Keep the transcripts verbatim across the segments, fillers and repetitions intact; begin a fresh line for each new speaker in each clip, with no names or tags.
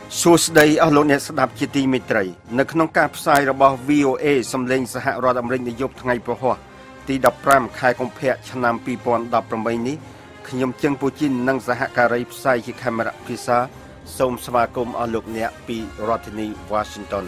សួស្តីអស់លោកអ្នកស្ដាប់ជាទីមេត្រីនៅក្នុងការផ្សាយរបស់ V O A សំឡេងសហរដ្ឋអាមេរិកនាយប់ថ្ងៃព្រហស្បតិ៍ទីដប់ប្រាំខែកុម្ភៈឆ្នាំពីរពាន់ដប់ប្រាំបីនេះខ្ញុំជឹងពូជីននិងសហការីផ្សាយជាកាមេរ៉ាភាសាសូមស្វាគមន៍អស់លោកអ្នកពីរដ្ឋធានី Washington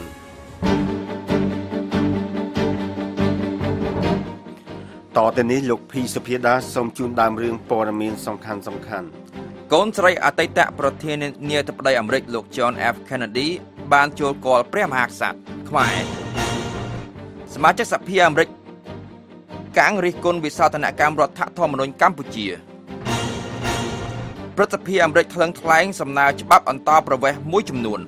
តទៅនេះលោកភីសុភាដាសូមជូនដើមរឿងព័ត៌មានសំខាន់សំខាន់
កូនស្រីអតីតប្រធានាធិបតីអាមេរិកលោក John F Kennedy បានចូលគាល់ព្រះមហាក្សត្រខ្មែរសមាជិកសភាអាមេរិកកាំងរិះគន់វិសោធនកម្មរដ្ឋធម្មនុញ្ញកម្ពុជាព្រឹទ្ធសភាអាមេរិកថ្លឹងថ្លែងសំណើច្បាប់អន្តរប្រវេសន៍មួយចំនួន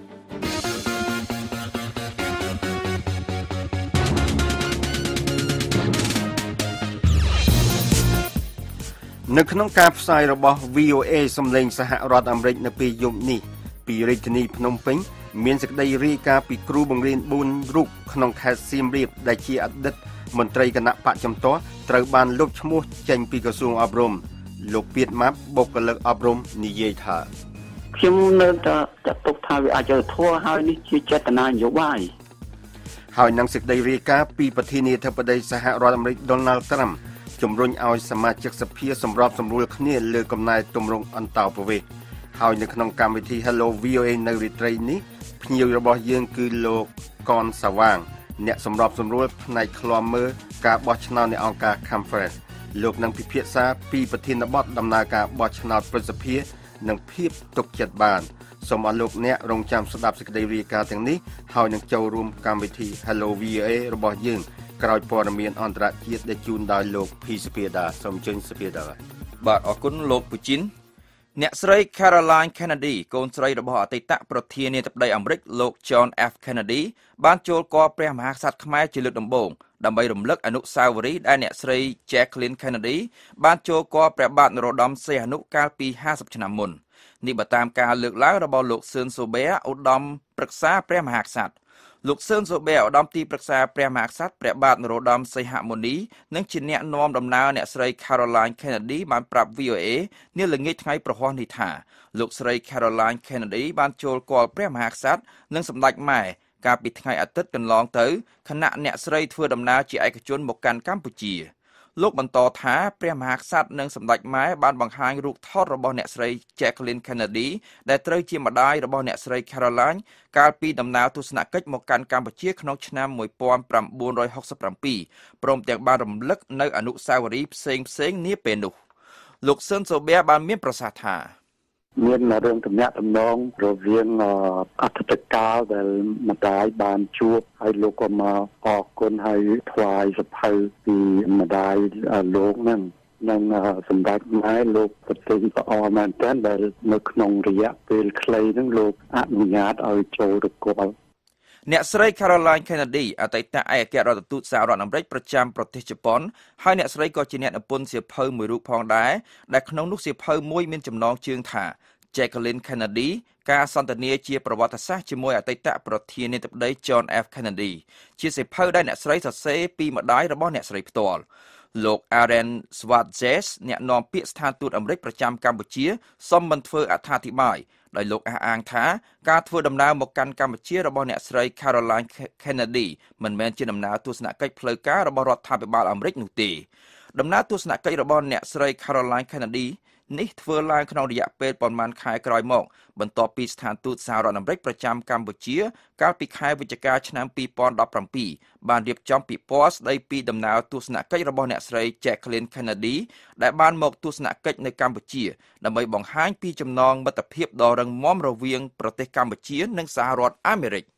នៅក្នុងការផ្សាយរបស់ V O A សំឡេងសហរដ្ឋអាមេរិកនៅពេលយប់នេះពីរាជធានីភ្នំពេញមានសេចក្តីរាយការណ៍ពីគ្រូបង្រៀនបួនរូបក្នុងខេត្តសៀមរាបដែលជាអតីតមន្ត្រីគណៈបកចំទាស់ត្រូវបានលុបឈ្មោះចេញពីក្រសួងអប់រំលោកពៀតម៉ាប់បុគ្គលិកអប់រំនិយាយថា
ខ្ញុំនៅតែចាត់ទុកថាវាអាចធัวហើយនេះជាចេតនានយោបាយ
ហើយនឹងសេចក្តីរាយការណ៍ពីប្រធានាធិបតីសហរដ្ឋអាមេរិក Donald Trumpជំរុញឲ្យសមាជិកសភាសម្របសម្រួលគ្នាលើកំណែទម្រង់អន្តរប្រវេសន៍ហើយនៅក្នុងកម្មវិធី Hello V O A នៅរាត្រីនេះភ្ញៀវរបស់យើងគឺលោកកនសាវាងអ្នកសម្របសម្រួលផ្នែកឃ្លាំមើលការបោះឆ្នោតនៃអង្គការ Conference លោកនឹងពិភាក្សាពីប្រធានបទដំណើរការបោះឆ្នោតប្រសិទ្ធភាពនិងភាពទុកចិត្តបានសូមអរលោកអ្នករងចាំស្ដាប់សេចក្តីរាយការណ៍ទាំងនេះហើយនឹងចូលរួមកម្មវិធី Hello V O A របស់យើងក្រោយព័ត៌មានអន្តរជាតិដែលជូនដោយលោកភីសុភាដាសូមអញ្ជើញសុភាដា
បាទអរគុណលោកពូជីនអ្នកស្រី Caroline Kennedy កូនស្រីរបស់អតីតប្រធានាធិបតីអាមេរិកលោក John F Kennedy បានចូលគាល់ព្រះមហាក្សត្រខ្មែរជាលើកដំបូងដើម្បីរំលឹកអនុស្សាវរីយ៍ដែលអ្នកស្រី Jacqueline Kennedy បានចូលគាល់ព្រះបាទនរោត្តមសីហនុកាលពីហាសិបឆ្នាំមុននេះបើតាមការលើកឡើងរបស់លោកសឿនសូប៊ែឧត្តមប្រឹក្សាព្រះមហាក្សត្រលោកសឿនសូប៊ែឧត្តមទីប្រឹក្សាព្រះមហាក្សត្រព្រះបាទនរោត្តមសីហមុនីនិងជាអ្នកនាំដំណើរអ្នកស្រី Caroline Kennedy បានប្រាប់ V O A នាល្ងាចថ្ងៃប្រហ័សនេះថាលោកស្រី Caroline Kennedy បានចូលគាល់ព្រះមហាក្សត្រនិងសម្ដេចម៉ែកាលពីថ្ងៃអាទិត្យកន្លងទៅខណៈអ្នកស្រីធ្វើដំណើរជាឯកជនមកកាន់កម្ពុជាលោកបន្តថាព្រះមហាក្សត្រនិងសម្ដេចម៉ែបានបង្ហាញរូបថតរបស់អ្នកស្រី Jacqueline Kennedy ដែលត្រូវជាម្ដាយរបស់អ្នកស្រី Caroline កាលពីដំណើរទស្សនកិច្ចមកកាន់កម្ពុជាក្នុងឆ្នាំmột nghìn chín trăm sáu mươi bảyព្រមទាំងបានរំលឹកនៅអនុស្សាវរីយ៍ផ្សេងផ្សេងនាពេលនោះលោកសឿនសូប៊ែបានមានប្រសាសន៍ថា
មានរឿងទំនាក់ទំនងរវាងអតីតកាលដែលម្ដាយបានជួបហើយលោកក៏មកអរគុណហើយថ្វាយសភៅពីម្ដាយលោកហ្នឹងនិងសម្ដេចម៉ែលោកប្រទេសល្អមែនទែនដែលនៅក្នុងរយៈពេលខ្លីហ្នឹងលោកអនុញ្ញាតឲ្យចូលទៅគាល់
អ្នកស្រី Caroline Kennedy អតីតឯកអគ្គរដ្ឋទូតសហរដ្ឋអាមេរិកប្រចាំប្រទេសជប៉ុនហើយអ្នកស្រីក៏ជាអ្នកនិពន្ធសៀវភៅមួយរូបផងដែរដែលក្នុងនោះសៀវភៅមួយមានចំណងជើងថា Jacqueline Kennedy ការសន្ទនាជាប្រវត្តិសាស្ត្រជាមួយអតីតប្រធានាធិបតី John F Kennedy ជាសៀវភៅដែលអ្នកស្រីសរសេរពីម្ដាយរបស់អ្នកស្រីផ្ទាល់លោក Aaron Swartzes អ្នកនាំពាក្យស្ថានទូតអាមេរិកប្រចាំកម្ពុជាសូមមិនធ្វើអត្ថាធិប្បាយដោយលោកអះអាងថាការធ្វើដំណើរមកកាន់កម្ពុជារបស់អ្នកស្រី Caroline Kennedy មិនមែនជាដំណើរទស្សនកិច្ចផ្លូវការរបស់រដ្ឋាភិបាលអាមេរិកនោះទេដំណើរទស្សនកិច្ចរបស់អ្នកស្រី Caroline Kennedy នេះធ្វើឡើងក្នុងរយៈពេលប្រមាណខែក្រោយមកបន្ទាប់ពីស្ថានទូតសហរដ្ឋអាមេរិកប្រចាំកម្ពុជាកាលពីខែវិច្ឆិកាឆ្នាំពីរពាន់ដប់ប្រាំពីរបានរៀបចំពិព័រណ៍ស្ដីពីដំណើរទស្សនកិច្ចរបស់អ្នកស្រី Jacqueline Kennedy ដែលបានមកទស្សនកិច្ចនៅកម្ពុជាដើម្បីបង្ហាញពីចំណងមិត្តភាពដ៏រឹងមាំរវាងប្រទេសកម្ពុជានិងសហរដ្ឋអាមេរិក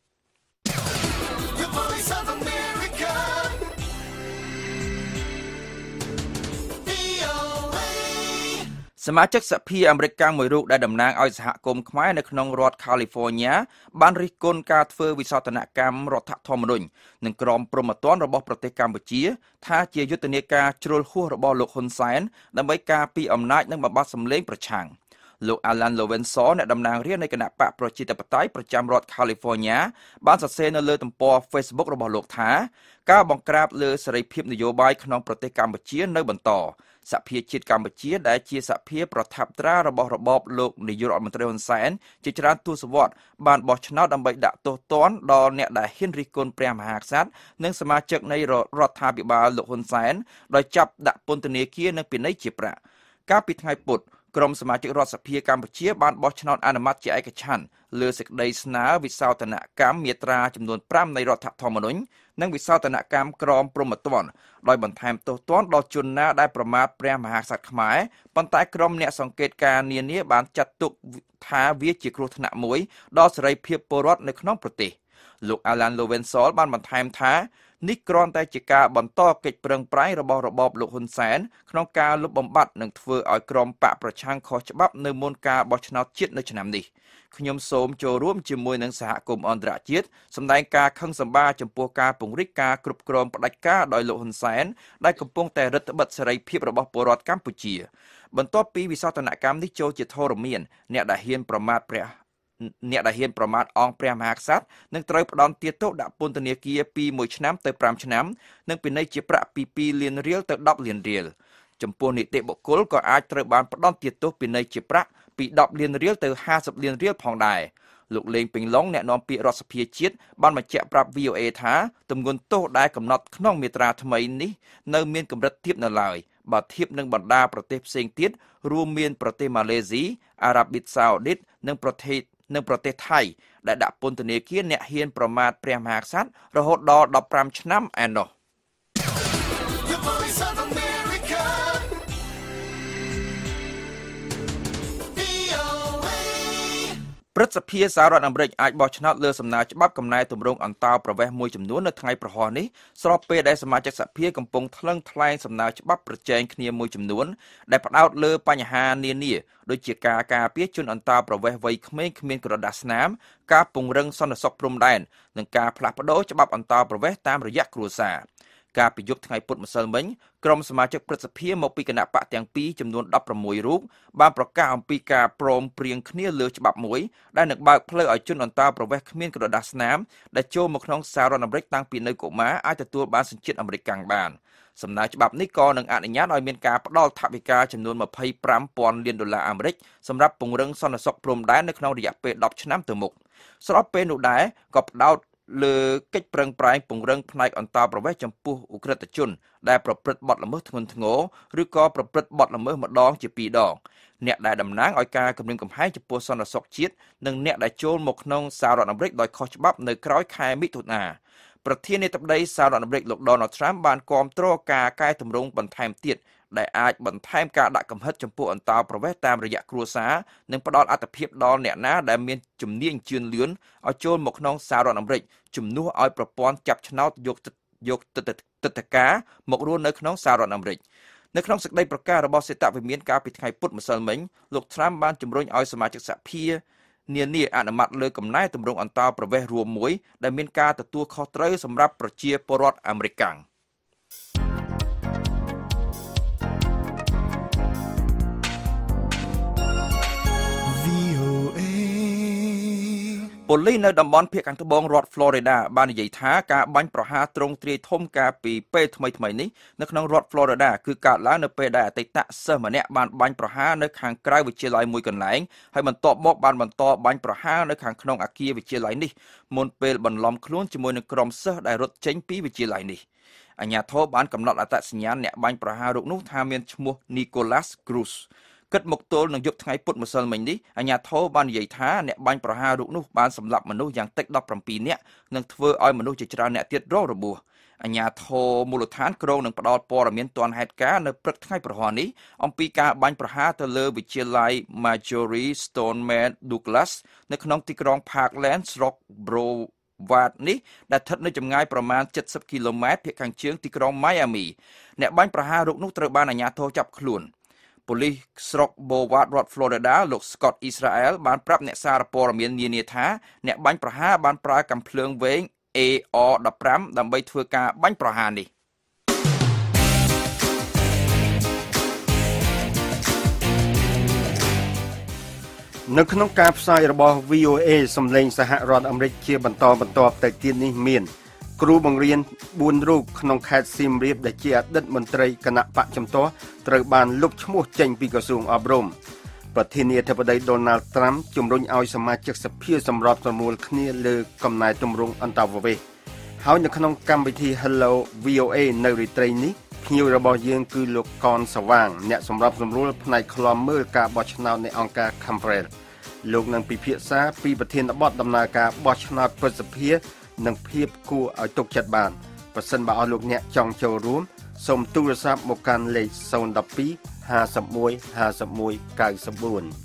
សមាជិកសភាអាមេរិកកាំងមួយរូបដែលតំណាងឲ្យសហគមន៍ខ្មែរនៅក្នុងរដ្ឋ California បានរិះគន់ការធ្វើវិសោធនកម្មរដ្ឋធម្មនុញ្ញនិងក្រមព្រហ្មទណ្ឌរបស់ប្រទេសកម្ពុជាថាជាយុទ្ធនាការជ្រុលហួសរបស់លោកហ៊ុនសែនដើម្បីការពារអំណាចនិងបំបត្តិសម្លេងប្រឆាំងលោក Alan Lowenthal អ្នកតំណាងរាស្ត្រនៃគណៈបកប្រជាធិបតេយ្យប្រចាំរដ្ឋ California បានសរសេរនៅលើទំព័រ Facebook របស់លោកថាការបង្ក្រាបលើសេរីភាពនយោបាយក្នុងប្រទេសកម្ពុជានៅបន្តសហភាពជាតិកម្ពុជាដែលជាសហភាពប្រថាប់ត្រារបស់របបលោកនាយករដ្ឋមន្ត្រីហ៊ុនសែនជាច្រើនទសវត្សរ៍បានបោះឆ្នោតដើម្បីដាក់ទោសទណ្ឌដល់អ្នកដែលហ៊ានរិះគន់ព្រះមហាក្សត្រនិងសមាជិកនៃរដ្ឋាភិបាលលោកហ៊ុនសែនដោយចាប់ដាក់ពន្ធនាគារនិងពិន័យជាប្រាក់កាលពីថ្ងៃពុធក្រុមសមាជិករដ្ឋសភាកម្ពុជាបានបោះឆ្នោតអនុម័តជាឯកច្ឆន្ទលើសេចក្តីស្នើវិសោធនកម្មមាត្រាចំនួនប្រាំនៃរដ្ឋធម្មនុញ្ញនិងវិសោធនកម្មក្រមព្រហ្មទណ្ឌដោយបន្ថែមទោសទណ្ឌដល់ជនណាដែលប្រមាថព្រះមហាក្សត្រខ្មែរប៉ុន្តែក្រុមអ្នកសង្កេតការណ៍នានាបានចាត់ទុកថាវាជាគ្រោះថ្នាក់មួយដល់សេរីភាពពលរដ្ឋនៅក្នុងប្រទេសលោក Alan Lowenthal បានបន្ថែមថានេះគ្រាន់តែជាការបន្តកិច្ចប្រឹងប្រែងរបស់របបលោកហ៊ុនសែនក្នុងការលុបបំបាត់និងធ្វើឲ្យក្រុមបកប្រឆាំងខុសច្បាប់នៅមុនការបោះឆ្នោតជាតិនៅឆ្នាំនេះខ្ញុំសូមចូលរួមជាមួយនឹងសហគមន៍អន្តរជាតិសម្ដែងការខឹងសម្បារចំពោះការពង្រីកការគ្រប់គ្រងផ្ដាច់ការដោយលោកហ៊ុនសែនដែលកំពុងតែរឹតបន្តឹងសេរីភាពរបស់ពលរដ្ឋកម្ពុជាបន្ទាប់ពីវិសោធនកម្មនេះចូលជាធរមានអ្នកដែលហ៊ានប្រមាថព្រះអ្នកដែលហ៊ានប្រមាថអង្គព្រះមហាក្សត្រនឹងត្រូវផ្ដន្ទាទោសដាក់ពន្ធនាគារពីមួយឆ្នាំទៅប្រាំឆ្នាំនិងពិន័យជាប្រាក់ពីពីរលានរៀលទៅដប់លានរៀលចំពោះនីតិបុគ្គលក៏អាចត្រូវបានផ្ដន្ទាទោសពិន័យជាប្រាក់ពីដប់លានរៀលទៅហាសិបលានរៀលផងដែរលោកលេងពេញឡុងអ្នកនាំពាក្យរដ្ឋសភាជាតិបានបញ្ជាក់ប្រាប់ V O A ថាទម្ងន់ទោសដែលកំណត់ក្នុងមាត្រាថ្មីនេះនៅមានកម្រិតទាបនៅឡើយបើធៀបនឹងបណ្ដាប្រទេសផ្សេងទៀតរួមមានប្រទេសម៉ាឡេស៊ីអារ៉ាប៊ីសាអូឌីតនិងប្រទេសនៅប្រទេសថៃដែលដាក់ពន្ធនាគារអ្នកហ៊ានប្រមាថព្រះមហាក្សត្ររហូតដល់ដប់ប្រាំឆ្នាំឯណោះព្រឹទ្ធសភាសហរដ្ឋអាមេរិកអាចបោះឆ្នោតលើសំណើច្បាប់កំណែទម្រង់អន្តោប្រវេសន៍មួយចំនួននៅថ្ងៃប្រហោះនេះស្របពេលដែលសមាជិកសភាកំពុងថ្លឹងថ្លែងសំណើច្បាប់ប្រជែងគ្នាមួយចំនួនដែលផ្ដោតលើបញ្ហានានាដូចជាការការពារជនអន្តោប្រវេសន៍វ័យក្មេងគ្មានក្រដាសស្នាមការពង្រឹងសន្តិសុខព្រំដែននិងការផ្លាស់ប្ដូរច្បាប់អន្តោប្រវេសន៍តាមរយៈគ្រួសារការប្រយុទ្ធថ្ងៃពុធម្សិលមិញក្រុមសមាជិកព្រឹទ្ធសភាមកពីគណៈបកទាំងពីរចំនួនដប់ប្រាំមួយរូបបានប្រកាសអំពីការព្រមព្រៀងគ្នាលើច្បាប់មួយដែលនឹងបើកផ្លូវឲ្យជនអន្តោប្រវេសន៍គ្មានក្រដាសស្នាមដែលចូលមកក្នុងសហរដ្ឋអាមេរិកតាំងពីនៅកុមារអាចទទួលបានសញ្ជាតិអាមេរិកកាំងបានសំណើច្បាប់នេះក៏នឹងអនុញ្ញាតឲ្យមានការផ្ដល់ថវិកាចំនួនម្ភៃប្រាំពាន់លានដុល្លារអាមេរិកសម្រាប់ពង្រឹងសន្តិសុខព្រំដែននៅក្នុងរយៈពេលដប់ឆ្នាំទៅមុខស្របពេលនោះដែរក៏ផ្ដោតលើកិច្ចប្រឹងប្រែងពង្រឹងផ្នែកអន្តោប្រវេសន៍ចំពោះឧក្រិដ្ឋជនដែលប្រព្រឹត្តបទល្មើសធ្ងន់ធ្ងរឬក៏ប្រព្រឹត្តបទល្មើសម្ដងជាពីរដងអ្នកដែលតំណាងឲ្យការគំរាមកំហែងចំពោះសន្តិសុខជាតិនិងអ្នកដែលចូលមកក្នុងសហរដ្ឋអាមេរិកដោយខុសច្បាប់នៅក្រោយខែមិថុនាប្រធានាធិបតីសហរដ្ឋអាមេរិកលោក Donald Trump បានគាំទ្រការកែតម្រង់បន្ថែមទៀតដែលអាចបន្ថែមការដាក់កំហិតចំពោះអន្តោប្រវេសន៍តាមរយៈគ្រួសារនិងផ្ដល់អត្ថប្រយោជន៍ដល់អ្នកណាដែលមានជំនាញជឿនលឿនឲ្យចូលមកក្នុងសហរដ្ឋអាមេរិកជំនួសឲ្យប្រព័ន្ធចាប់ឆ្នោតយកយកទឹកតការមករស់នៅក្នុងសហរដ្ឋអាមេរិកនៅក្នុងសេចក្តីប្រកាសរបស់សេតវិមានកាលពីថ្ងៃពុធម្សិលមិញលោក Trump បានជំរុញឲ្យសមាជិកសភានានាអនុម័តលើកំណែទម្រង់អន្តោប្រវេសន៍រួមមួយដែលមានការទទួលខុសត្រូវសម្រាប់ប្រជាពលរដ្ឋអាមេរិកកាំងប៉ូលីសនៅតំបន់ភាគខាងត្បូងរដ្ឋ Florida បាននិយាយថាការបាញ់ប្រហារទ្រង់ទ្រាយធំកាលពីពេលថ្មីៗនេះនៅក្នុងរដ្ឋ Florida គឺកើតឡើងនៅពេលដែលអតីតសិស្សម្នាក់បានបាញ់ប្រហារនៅខាងក្រៅវិទ្យាល័យមួយកន្លែងហើយបន្ទាប់មកបានបន្តបាញ់ប្រហារនៅខាងក្នុងអគារវិទ្យាល័យនេះមុនពេលបន្លំខ្លួនជាមួយនឹងក្រុមសិស្សដែលរត់ចេញពីវិទ្យាល័យនេះអាជ្ញាធរបានកំណត់អត្តសញ្ញាណអ្នកបាញ់ប្រហាររូបនោះថាមានឈ្មោះ Nicholas Cruzគិតមកទល់នឹងយប់ថ្ងៃពុធម្សិលមិញនេះអាជ្ញាធរបាននិយាយថាអ្នកបាញ់ប្រហាររូបនោះបានសម្លាប់មនុស្សយ៉ាងតិចដប់ប្រាំពីរនាក់និងធ្វើឲ្យមនុស្សជាច្រើនអ្នកទៀតរងរបួសអាជ្ញាធរមូលដ្ឋានក្រុងនឹងផ្ដល់ព័ត៌មានទាន់ហេតុការណ៍នៅព្រឹកថ្ងៃប្រហោះនេះអំពីការបាញ់ប្រហារទៅលើវិទ្យាល័យ Marjory Stoneman Douglas នៅក្នុងទីក្រុង Parkland ស្រុក Broward នេះដែលស្ថិតនៅចម្ងាយប្រមាណเจ็ดสิบគីឡូម៉ែត្រភាគខាងជើងទីក្រុង Miami អ្នកបាញ់ប្រហាររូបនោះត្រូវបានអាជ្ញាធរចាប់ខ្លួនប៉ូលីសស្រុក Broward រដ្ឋ Florida លោក Scott Israel បានប្រាប់អ្នកសារព័ត៌មាននានាថាអ្នកបាញ់ប្រហារបានប្រើកាំភ្លើងវែង A R ដប់ប្រាំ ដើម្បីធ្វើការបាញ់ប្រហារនេះ
នៅក្នុងការផ្សាយរបស់ วี โอ เอ សំឡេងសហរដ្ឋអាមេរិកជាបន្តបន្ទាប់ទៅទៀតនេះមានគ្រូបង្រៀនបួនរូបក្នុងខេត្តសៀមរាបដែលជាអតីតមន្ត្រីគណៈបកជំទាស់ត្រូវបានលុបឈ្មោះចេញពីក្រសួងអប់រំប្រធានាធិបតី Donald Trump ជំរុញឲ្យសមាជិកសភាសម្របសម្រួលគ្នាលើកំណែទម្រង់អន្តរប្រវេសន៍ហើយនៅក្នុងកម្មវិធី Hello วี โอ เอ នៅរាត្រីនេះភ្ញៀវរបស់យើងគឺលោកកនសវាងអ្នកសម្របសម្រួលផ្នែកឃ្លាំមើលការបោះឆ្នោតនៃអង្គការ Cambrel លោកនឹងពិភាក្សាពីប្រធានបទដំណើរការបោះឆ្នោតប្រសិទ្ធភាពនិងភាពគួរឲ្យទុកចិត្តបានប្រសិនបើអស់លោកអ្នកចង់ចូលរួមសូមទូរស័ព្ទមកកាន់លេខศูนย์ หนึ่ง สอง ห้า หนึ่ง หนึ่ง ห้า หนึ่ง เก้า สี่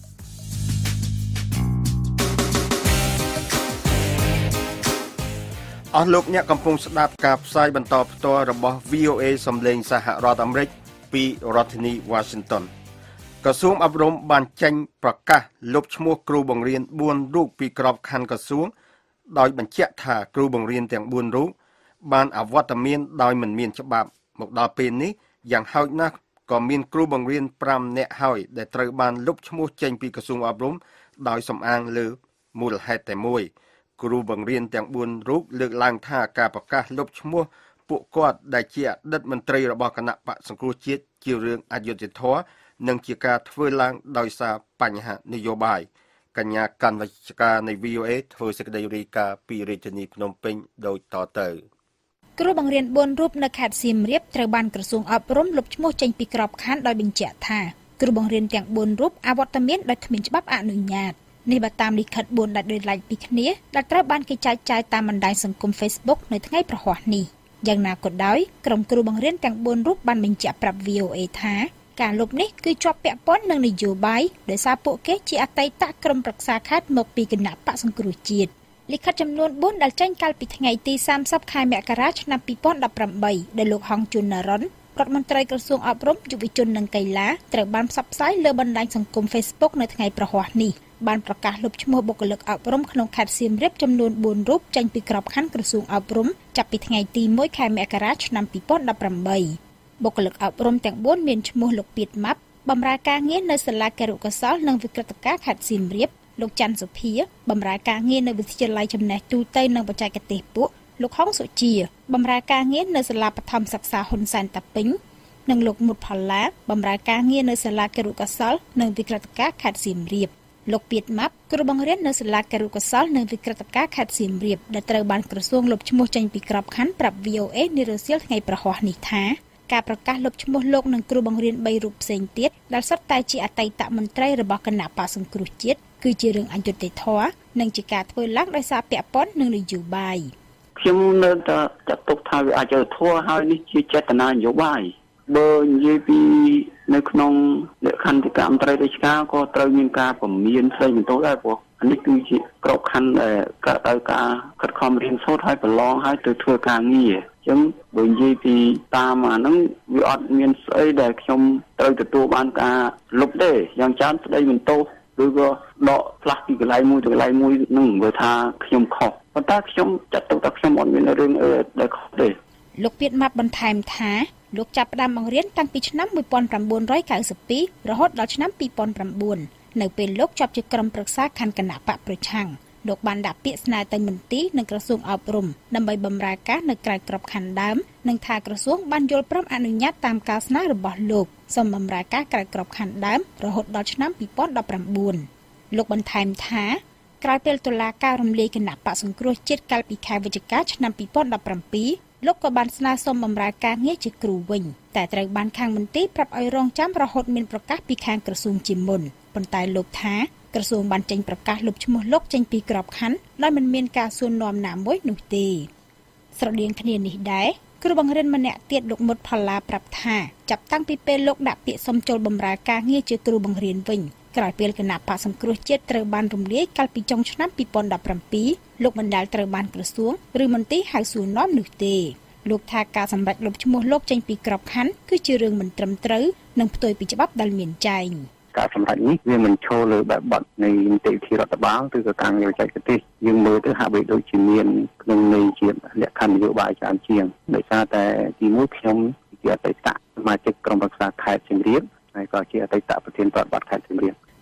អស់លោកអ្នកកំពុងស្ដាប់ការផ្សាយបន្តផ្ទាល់របស់ วี โอ เอ សំឡេងសហរដ្ឋអាមេរិកពីរដ្ឋធានី Washington ក្រសួងអប់រំបានចេញប្រកាសលុបឈ្មោះគ្រូបង្រៀនបួនរូបពីក្របខ័ណ្ឌក្រសួងដោយបញ្ជាក់ថាគ្រូបង្រៀនទាំងបួនរូបបានអវត្តមានដោយមិនមានច្បាប់មកដល់ពេលនេះយ៉ាងហោចណាស់ក៏មានគ្រូបង្រៀនប្រាំនាក់ហើយដែលត្រូវបានលុបឈ្មោះចេញពីក្រសួងអប់រំដោយសំអាងលើមូលហេតុតែមួយគ្រូបង្រៀនទាំងបួនរូបលើកឡើងថាការប្រកាសលុបឈ្មោះពួកគាត់ដែលជាអតីតមន្ត្រីរបស់គណៈបកសង្គ្រោះជាតិជារឿងអយុត្តិធម៌និងជាការធ្វើឡើងដោយសារបញ្ហានយោបាយកញ្ញាកាន់វិជ្ជការនៃ วี โอ เอ ធ្វើសេចក្តីរាយការណ៍ពីរាជធានីភ្នំពេញដូចតទៅ
គ្រូបង្រៀនបួនរូបនៅខេត្តសៀមរាបត្រូវបានក្រសួងអប់រំលុបឈ្មោះចេញពីក្របខ័ណ្ឌដោយបញ្ជាក់ថាគ្រូបង្រៀនទាំងបួនរូបអវត្តមានដោយគ្មានច្បាប់អនុញ្ញាតនេះបើតាមលិខិតបួនដាច់ដោយឡែកពីគ្នាដែលត្រូវបានគេចែកចាយតាមបណ្ដាញសង្គម Facebook នៅថ្ងៃប្រហ័សនេះយ៉ាងណាក៏ដោយក្រុមគ្រូបង្រៀនទាំងបួនរូបបានបញ្ជាក់ប្រាប់ วี โอ เอ ថាការលុបនេះគឺជាប់ពាក់ព័ន្ធនឹងនយោបាយដោយសារពួកគេជាអតីតក្រុមប្រឹក្សាខេត្តមកពីគណៈបកសង្គ្រោះជាតិលិខិតចំនួនបួនដែលចេញកាលពីថ្ងៃទីសាមសិបខែមករាឆ្នាំពីរពាន់ដប់ប្រាំបីដែលលោកហងជុនណារុនរដ្ឋមន្ត្រីក្រសួងអប់រំយុវជននិងកីឡាត្រូវបានផ្សព្វផ្សាយលើបណ្ដាញសង្គម Facebook នៅថ្ងៃប្រហ័សនេះបានប្រកាសលុបឈ្មោះបុគ្គលិកអប់រំក្នុងខេត្តសៀមរាបចំនួនបួនរូបចេញពីក្របខ័ណ្ឌក្រសួងអប់រំចាប់ពីថ្ងៃទីមួយខែមករាឆ្នាំពីរពាន់ដប់ប្រាំបីបុគ្គលិកអប់រំទាំងបួនមានឈ្មោះលោកពៀតម៉ាប់បម្រើការងារនៅសាលាគរុកោសល្យនិងវិក្រិតការខេត្តសៀមរាបលោកច័ន្ទសុភាបម្រើការងារនៅវិទ្យាល័យចំណេះទូទៅនិងបច្ចេកទេសពួកលោកហុងសុជាបម្រើការងារនៅសាលាបឋមសិក្សាហ៊ុនសែនតាពេញនិងលោកមុតផល្លាបម្រើការងារនៅសាលាគរុកោសល្យនិងវិក្រិតការខេត្តសៀមរាបលោកពៀតម៉ាប់គ្រូបង្រៀននៅសាលាគរុកោសល្យនិងវិក្រិតការខេត្តសៀមរាបដែលត្រូវបានក្រសួងលុបឈ្មោះចេញពីក្របខ័ណ្ឌប្រាប់ วี โอ เอ នារសៀលថ្ងៃប្រហ័សនេះថាការប្រកាសលុបឈ្មោះលោកនិងគ្រូបង្រៀនបីរូបផ្សេងទៀតដែលសុទ្ធតែជាអតីតមន្ត្រីរបស់គណៈបកសង្គ្រោះជាតិគឺជារឿងអយុត្តិធម៌និងជាការធ្វើឡើងដោយសារពាក់ព័ន្ធនឹងនយោបាយ
ខ្ញុំនៅតែចាត់ទុកថាវាអយុត្តិធម៌ហើយនេះជាចេតនានយោបាយបើនិយាយពីនៅក្នុងលក្ខន្តិកៈមន្ត្រីរាជការក៏ត្រូវមានការពមៀនផ្សេងបន្ទោដែរព្រោះនេះគឺជាក្របខ័ណ្ឌដែលកើតដោយការខិតខំរៀនសូត្រហើយប្រឡងហើយទៅធ្វើការងារអញ្ចឹងបើនិយាយពីតាមអាហ្នឹងវាអត់មានស្អីដែលខ្ញុំត្រូវទទួលបានការលុបទេយ៉ាងច្រើនស្ដីបន្ទោសឬក៏ដកផ្លាស់ពីកន្លែងមួយទៅកន្លែងមួយនឹងមើលថាខ្ញុំខុសប៉ុន្តែខ្ញុំចាត់ទុកថាខ្ញុំអត់មានរឿងអីដែលខុសទេ
លោកពៀតម៉ាប់បន្ថែមថាលោកចាប់ផ្ដើមបង្រៀនតាំងពីឆ្នាំmột nghìn chín trăm chín mươi haiរហូតដល់ឆ្នាំពីរពាន់ប្រាំបួននៅពេលលោកជាប់ជាក្រុមប្រឹក្សាខណ្ឌគណៈបកប្រឆាំងលោកបានដាក់ពាក្យស្នើទៅមន្ទីរនិងក្រសួងអប់រំដើម្បីបម្រើការនៅក្រៅក្របខ័ណ្ឌដើមនិងថាក្រសួងបានយល់ព្រមអនុញ្ញាតតាមការស្នើរបស់លោកសូមបម្រើការក្រៅក្របខ័ណ្ឌដើមរហូតដល់ឆ្នាំពីរពាន់ដប់ប្រាំបួនលោកបន្ថែមថាក្រោយពេលតុលាការរំលាយគណៈបកសង្គ្រោះជាតិកាលពីខែវិច្ឆិកាឆ្នាំពីរពាន់ដប់ប្រាំពីរលោកក៏បានស្នើសុំបម្រើការងារជាគ្រូវិញតែត្រូវបានខាងមន្ទីរប្រាប់ឲ្យរងចាំរហូតមានប្រកាសពីខាងក្រសួងជាមុនប៉ុន្តែលោកថាក្រសួងបានចេញប្រកាសលុបឈ្មោះលោកចេញពីក្របខ័ណ្ឌដោយមិនមានការសួរនាំណាមួយនោះទេស្រដៀងគ្នានេះដែរគ្រូបង្រៀនម្នាក់ទៀតលោកមុតផល្លាប្រាប់ថាចាប់តាំងពីពេលលោកដាក់ពាក្យសុំចូលបម្រើការងារជាគ្រូបង្រៀនវិញក្រោយពេលគណៈបកសង្គ្រោះជាតិត្រូវបានរំលាយកាលពីចុងឆ្នាំពីរពាន់ដប់ប្រាំពីរលោកមិនដែលត្រូវបានក្រសួងឬមន្ទីរហៅសួរនាំនោះទេលោកថាការសម្រេចលុបឈ្មោះលោកចេញពីក្របខ័ណ្ឌគឺជារឿងមិនត្រឹមត្រូវនិងផ្ទុយពីច្បាប់ដែលមានចែង
ការសម្រេចនេះវាមិនឈលលើបែបបទនៃនីតិវិធីរដ្ឋបាលឬក៏ការងារបច្ចេកទេសយើងមើលទៅហាក់បីដូចជាមានក្នុងន័យជាលក្ខខណ្ឌនយោបាយច្រើនជាងដោយសារតែទីមួយខ្ញុំជាអតីតសមាជិកក្រុមប្រឹក្សាខេត្តសៀមរាបហើយក៏ជាអតីតប្រធានប្រតិបត្តិខេត្តសៀមរាប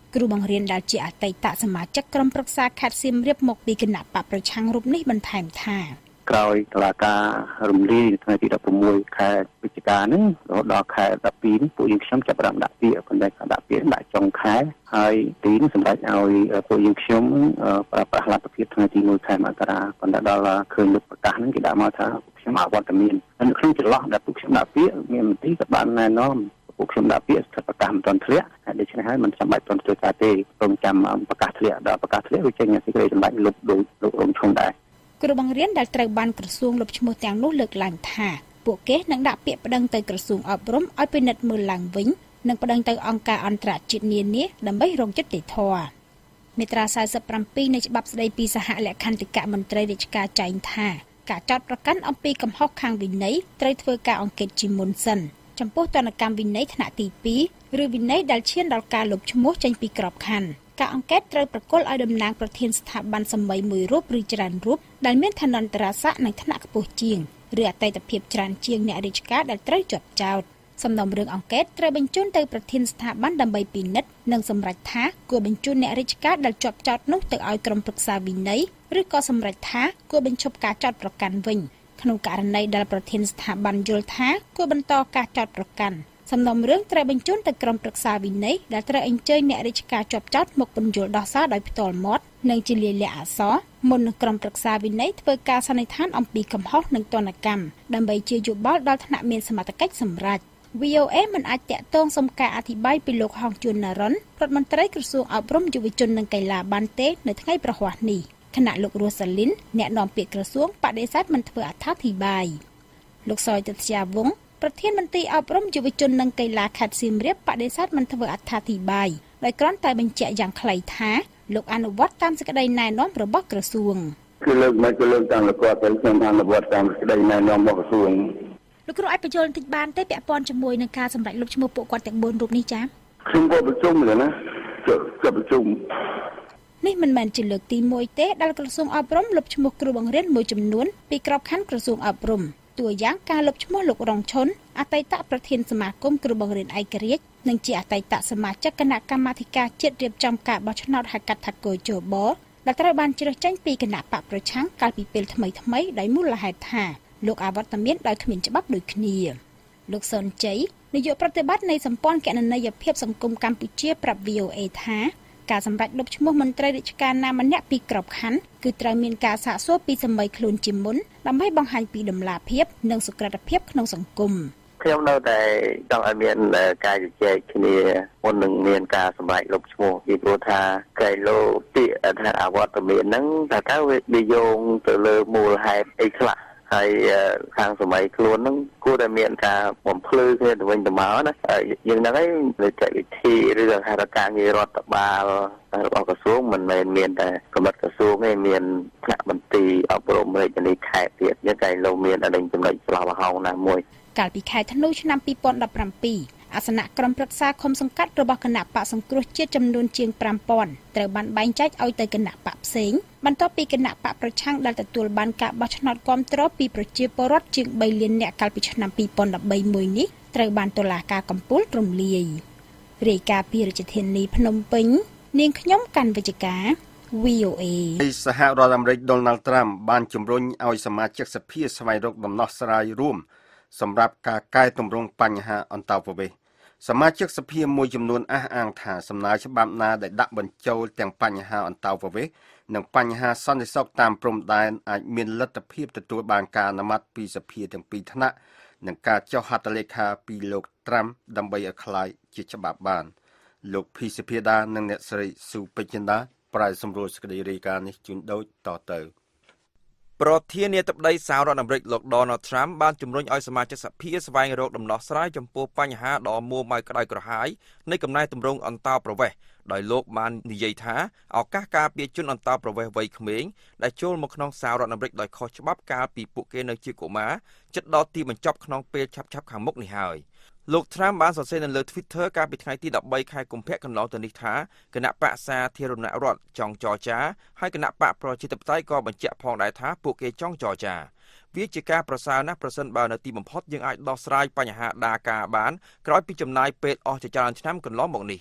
គ្រូបង្រៀនដែលជាអតីតសមាជិកក្រុមប្រឹក្សាខេត្តសៀមរាបមកពីគណៈបកប្រឆាំងរូបនេះបន្ថែមថា
ក្រោយតុលាការរំលាយថ្ងៃទីដប់ប្រាំមួយខែវិច្ឆិកាហ្នឹងរហូតដល់ខែដប់ពីរពួកយើងខ្ញុំចាប់ផ្ដើមដាក់ពាក្យប៉ុន្តែការដាក់ពាក្យដាក់ចុងខែហើយទីនេះសម្រាប់ឲ្យពួកយើងខ្ញុំប្រើប្រាស់លទ្ធភាពថ្ងៃទីមួយខែមករាប៉ុន្តែដល់ឃើញលោកប្រកាសហ្នឹងគេដាក់មកថាខ្ញុំអវត្តមាននៅក្នុងចន្លោះដែលពួកខ្ញុំដាក់ពាក្យមានមន្ត្រីក៏បានណែនាំពួកខ្ញុំដាក់ពាក្យស្ថិតប្រកាសមិនទាន់ធ្លាក់ហើយដូច្នេះហើយមិនចាំបាច់ទាន់ធ្វើការទេរងចាំប្រកាសធ្លាក់ដល់ប្រកាសធ្លាក់វាចេញសេចក្តីសម្រេចលុបដោយលោករងឈុំដែរ
គ្រូបង្រៀនដែលត្រូវបានក្រសួងលុបឈ្មោះទាំងនោះលើកឡើងថាពួកគេនឹងដាក់ពាក្យប្តឹងទៅក្រសួងអប់រំឲ្យពិនិត្យមើលឡើងវិញនិងប្តឹងទៅអង្គការអន្តរជាតិនានាដើម្បីរកយុត្តិធម៌មាត្រាសែប្រាំពីរនៃច្បាប់ស្តីពីសហលក្ខន្តិកៈមន្ត្រីរាជការចែងថាការចោទប្រកាន់អំពីកំហុសខាងវិន័យត្រូវធ្វើការអង្កេតជាមុនសិនចំពោះទណ្ឌកម្មវិន័យថ្នាក់ទីពីរឬវិន័យដែលឈានដល់ការលុបឈ្មោះចេញពីក្របខ័ណ្ឌការអង្កេតត្រូវប្រគល់ឲ្យតំណាងប្រធានស្ថាប័នសម័យមួយរូបឬច្រើនរូបដែលមានឋានន្តរស័ក្តិនិងឋានៈខ្ពស់ជាងឬអតីតភាពច្រើនជាងអ្នករាជការដែលត្រូវជាប់ចោទសំណុំរឿងអង្កេតត្រូវបញ្ជូនទៅប្រធានស្ថាប័នដើម្បីពិនិត្យនិងសម្រេចថាគួរបញ្ជូនអ្នករាជការដែលជាប់ចោទនោះទៅឲ្យក្រុមប្រឹក្សាវិន័យឬក៏សម្រេចថាគួរបញ្ឈប់ការចោទប្រកាន់វិញក្នុងករណីដែលប្រធានស្ថាប័នយល់ថាគួរបន្តការចោទប្រកាន់សំណុំរឿងត្រូវបញ្ជូនទៅក្រុមប្រឹក្សាវិន័យដែលត្រូវអញ្ជើញអ្នករាជការជាប់ចោទមកពន្យល់ដោះសារដោយផ្ទាល់មាត់និងជាលាយលក្ខណ៍អក្សរមុននឹងក្រុមប្រឹក្សាវិន័យធ្វើការសន្និដ្ឋានអំពីកំហុសនិងទណ្ឌកម្មដើម្បីជាយោបល់ដល់ថ្នាក់មានសមត្ថកិច្ចសម្រេច វី អូ អេ មិនអាចតាក់ទងសុំការអធិប្បាយពីលោកហងជួននរិនរដ្ឋមន្ត្រីក្រសួងអប់រំយុវជននិងកីឡាបានទេនៅថ្ងៃប្រហ័សនេះគណៈលោករស់សាលីនអ្នកនាំពាក្យក្រសួងបដិសេធមិនធ្វើអត្ថាធិប្បាយលោកសយទិត្យាវង្សប្រធានមន្ត្រីអប់រំយុវជននិងកីឡាខេត្តសៀមរាបបដិសេធមិនធ្វើអត្ថាធិប្បាយដោយគ្រាន់តែបញ្ជាក់យ៉ាងខ្លីថាលោកអនុវត្តតាមសេចក្តីណែនាំរបស់ក្រសួង
គឺលើកមកគឺលើកតាមលោកគាត់ទៅខ្ញុំអនុវត្តតាមសេចក្តីណែនាំរបស់ក្រសួង
លោកគ្រូអាចបញ្យល់បន្តិចបានទេពាក់ព័ន្ធជាមួយនឹងការសម្រេចលុបឈ្មោះពួកគាត់ទាំងបួនរូបនេះចា៎
ខ្ញុំក៏ប្រជុំដែរណាជិះប្រជុំ
នេះមិនមែនជាលើកទីមួយទេដែលក្រសួងអប់រំលុបឈ្មោះគ្រូបង្រៀនមួយចំនួនពីក្របខ័ណ្ឌក្រសួងអប់រំតួយ៉ាងការលុបឈ្មោះលោករងឈុនអតីតប្រធានសមាគមគ្រូបង្រៀនឯករាជ្យនិងជាអតីតសមាជិកគណៈកម្មាធិការជាតិរៀបចំការបោះឆ្នោតហៅកាត់ថាកោជបដែលត្រូវបានជ្រើសចេញពីគណៈបកប្រឆាំងកាលពីពេលថ្មីថ្មីដោយមូលហេតុថាលោកអវត្តមានដោយគ្មានច្បាប់ដូចគ្នាលោកសុនជ័យនាយកប្រតិបត្តិនៃសម្ព័ន្ធគណនេយ្យភាពសង្គមកម្ពុជាប្រាប់ វី អូ អេ ថាការសម្រេចលុបឈ្មោះមន្ត្រីរាជការណាម្នាក់ពីក្របខ័ណ្ឌគឺត្រូវមានការសាកសួរពីសម័យខ្លួនជាមុនដើម្បីបង្ហាញពីដំណាភាពនិងសុក្រិតភាពក្នុងសង្គម
ខ្ញុំនៅតែចង់ឲ្យមានការជជែកគ្នាមុននឹងមានការសម្រេចលុបឈ្មោះពីព្រោះថាកែលោពាក្យថាអវត្តមានហ្នឹងថាតើវាយោងទៅលើមូលហេតុអីខ្លះហើយខាងសម័យខ្លួនហ្នឹងគួរតែមានការបំភ្លឺគ្នាទៅវិញទៅមកណាយើងហ្នឹងឯងលើកវិធីឬហេតុការងាររដ្ឋបាលរបស់ក្រសួងមិនមែនមានតែកម្រិតក្រសួងទេមានថ្នាក់មន្ត្រីអប់រំរាជធានីខេត្តទៀតយើងតែលោកមានអរិញចំណុចឆ្លោះប្រហោងណាមួយ
កាលពីខែធ្នូឆ្នាំពីរពាន់ដប់ប្រាំពីរអាសនៈក្រុមប្រឹក្សាឃុំសង្កាត់របស់គណៈបកសង្គ្រោះជាតិចំនួនជាងប្រាំពាន់ត្រូវបានបែងចែកឲ្យទៅគណៈបកផ្សេងបន្ទាប់ពីគណៈបកប្រឆាំងដែលទទួលបានការបោះឆ្នោតគាំទ្រពីប្រជាពលរដ្ឋជាងបីលាននាក់កាលពីឆ្នាំពីរពាន់ដប់បីមួយនេះត្រូវបានតុលាការកំពូលរំលាយរាយការណ៍ពីរាជធានីភ្នំពេញនាងខ្ញុំកាន់វិជ្ជការ វី អូ អេ
សហរដ្ឋអាមេរិក Donald Trump បានជំរុញឲ្យសមាជិកសភាស្វែងរកដំណោះស្រាយរួមសម្រាប់ការកែតម្រង់បញ្ហាអន្តោប្រវេសន៍សមាជិកសភាមួយចំនួនអះអាងថាសំណើច្បាប់ណាដែលដាក់បញ្ចូលទាំងបញ្ហាអន្តោប្រវេសន៍និងបញ្ហាសន្តិសុខតាមព្រំដែនអាចមានលទ្ធភាពទទួលបានការអនុម័តពីសភាទាំងពីរថ្នាក់និងការចុះហត្ថលេខាពីលោក Trump ដើម្បីឲ្យក្លាយជាច្បាប់បានលោកភីសភាដានិងអ្នកស្រីស៊ូពេជ្រចិន្តាប្រែសម្រួលសេចក្តីរាយការណ៍នេះជូនដូចតទៅ
ប្រធានាធិបតីសហរដ្ឋអាមេរិកលោក Donald Trump បានជំរុញឲ្យសមាជិកសភាស្វែងរកដំណោះស្រាយចំពោះបញ្ហាដ៏មួម៉ៅក្តៅក្រហាយនៃកំណែទម្រង់អន្តោប្រវេសន៍ដោយលោកបាននិយាយថាឱកាសការពារជនអន្តោប្រវេសន៍វ័យក្មេងដែលចូលមកក្នុងសហរដ្ឋអាមេរិកដោយខុសច្បាប់កាលពីពួកគេនៅជាកុមារជិតដល់ទីបញ្ចប់ក្នុងពេលឆាប់ៗខាងមុខនេះហើយលោក Trump បានសរសេរនៅលើ Twitter កាលពីថ្ងៃទីដប់បីខែកុម្ភៈកន្លងទៅនេះថាគណៈបកសាធារណរដ្ឋចង់ចរចាហើយគណៈបកប្រជាធិបតេយ្យក៏បញ្ជាក់ផងដែរថាពួកគេចង់ចរចាវាជាការប្រសើរណាស់ប្រសិនបើនៅទីបំផុតយើងអាចដោះស្រាយបញ្ហាដាការបានក្រោយពីចំណាយពេលអស់ជាច្រើនឆ្នាំកន្លងមកនេះ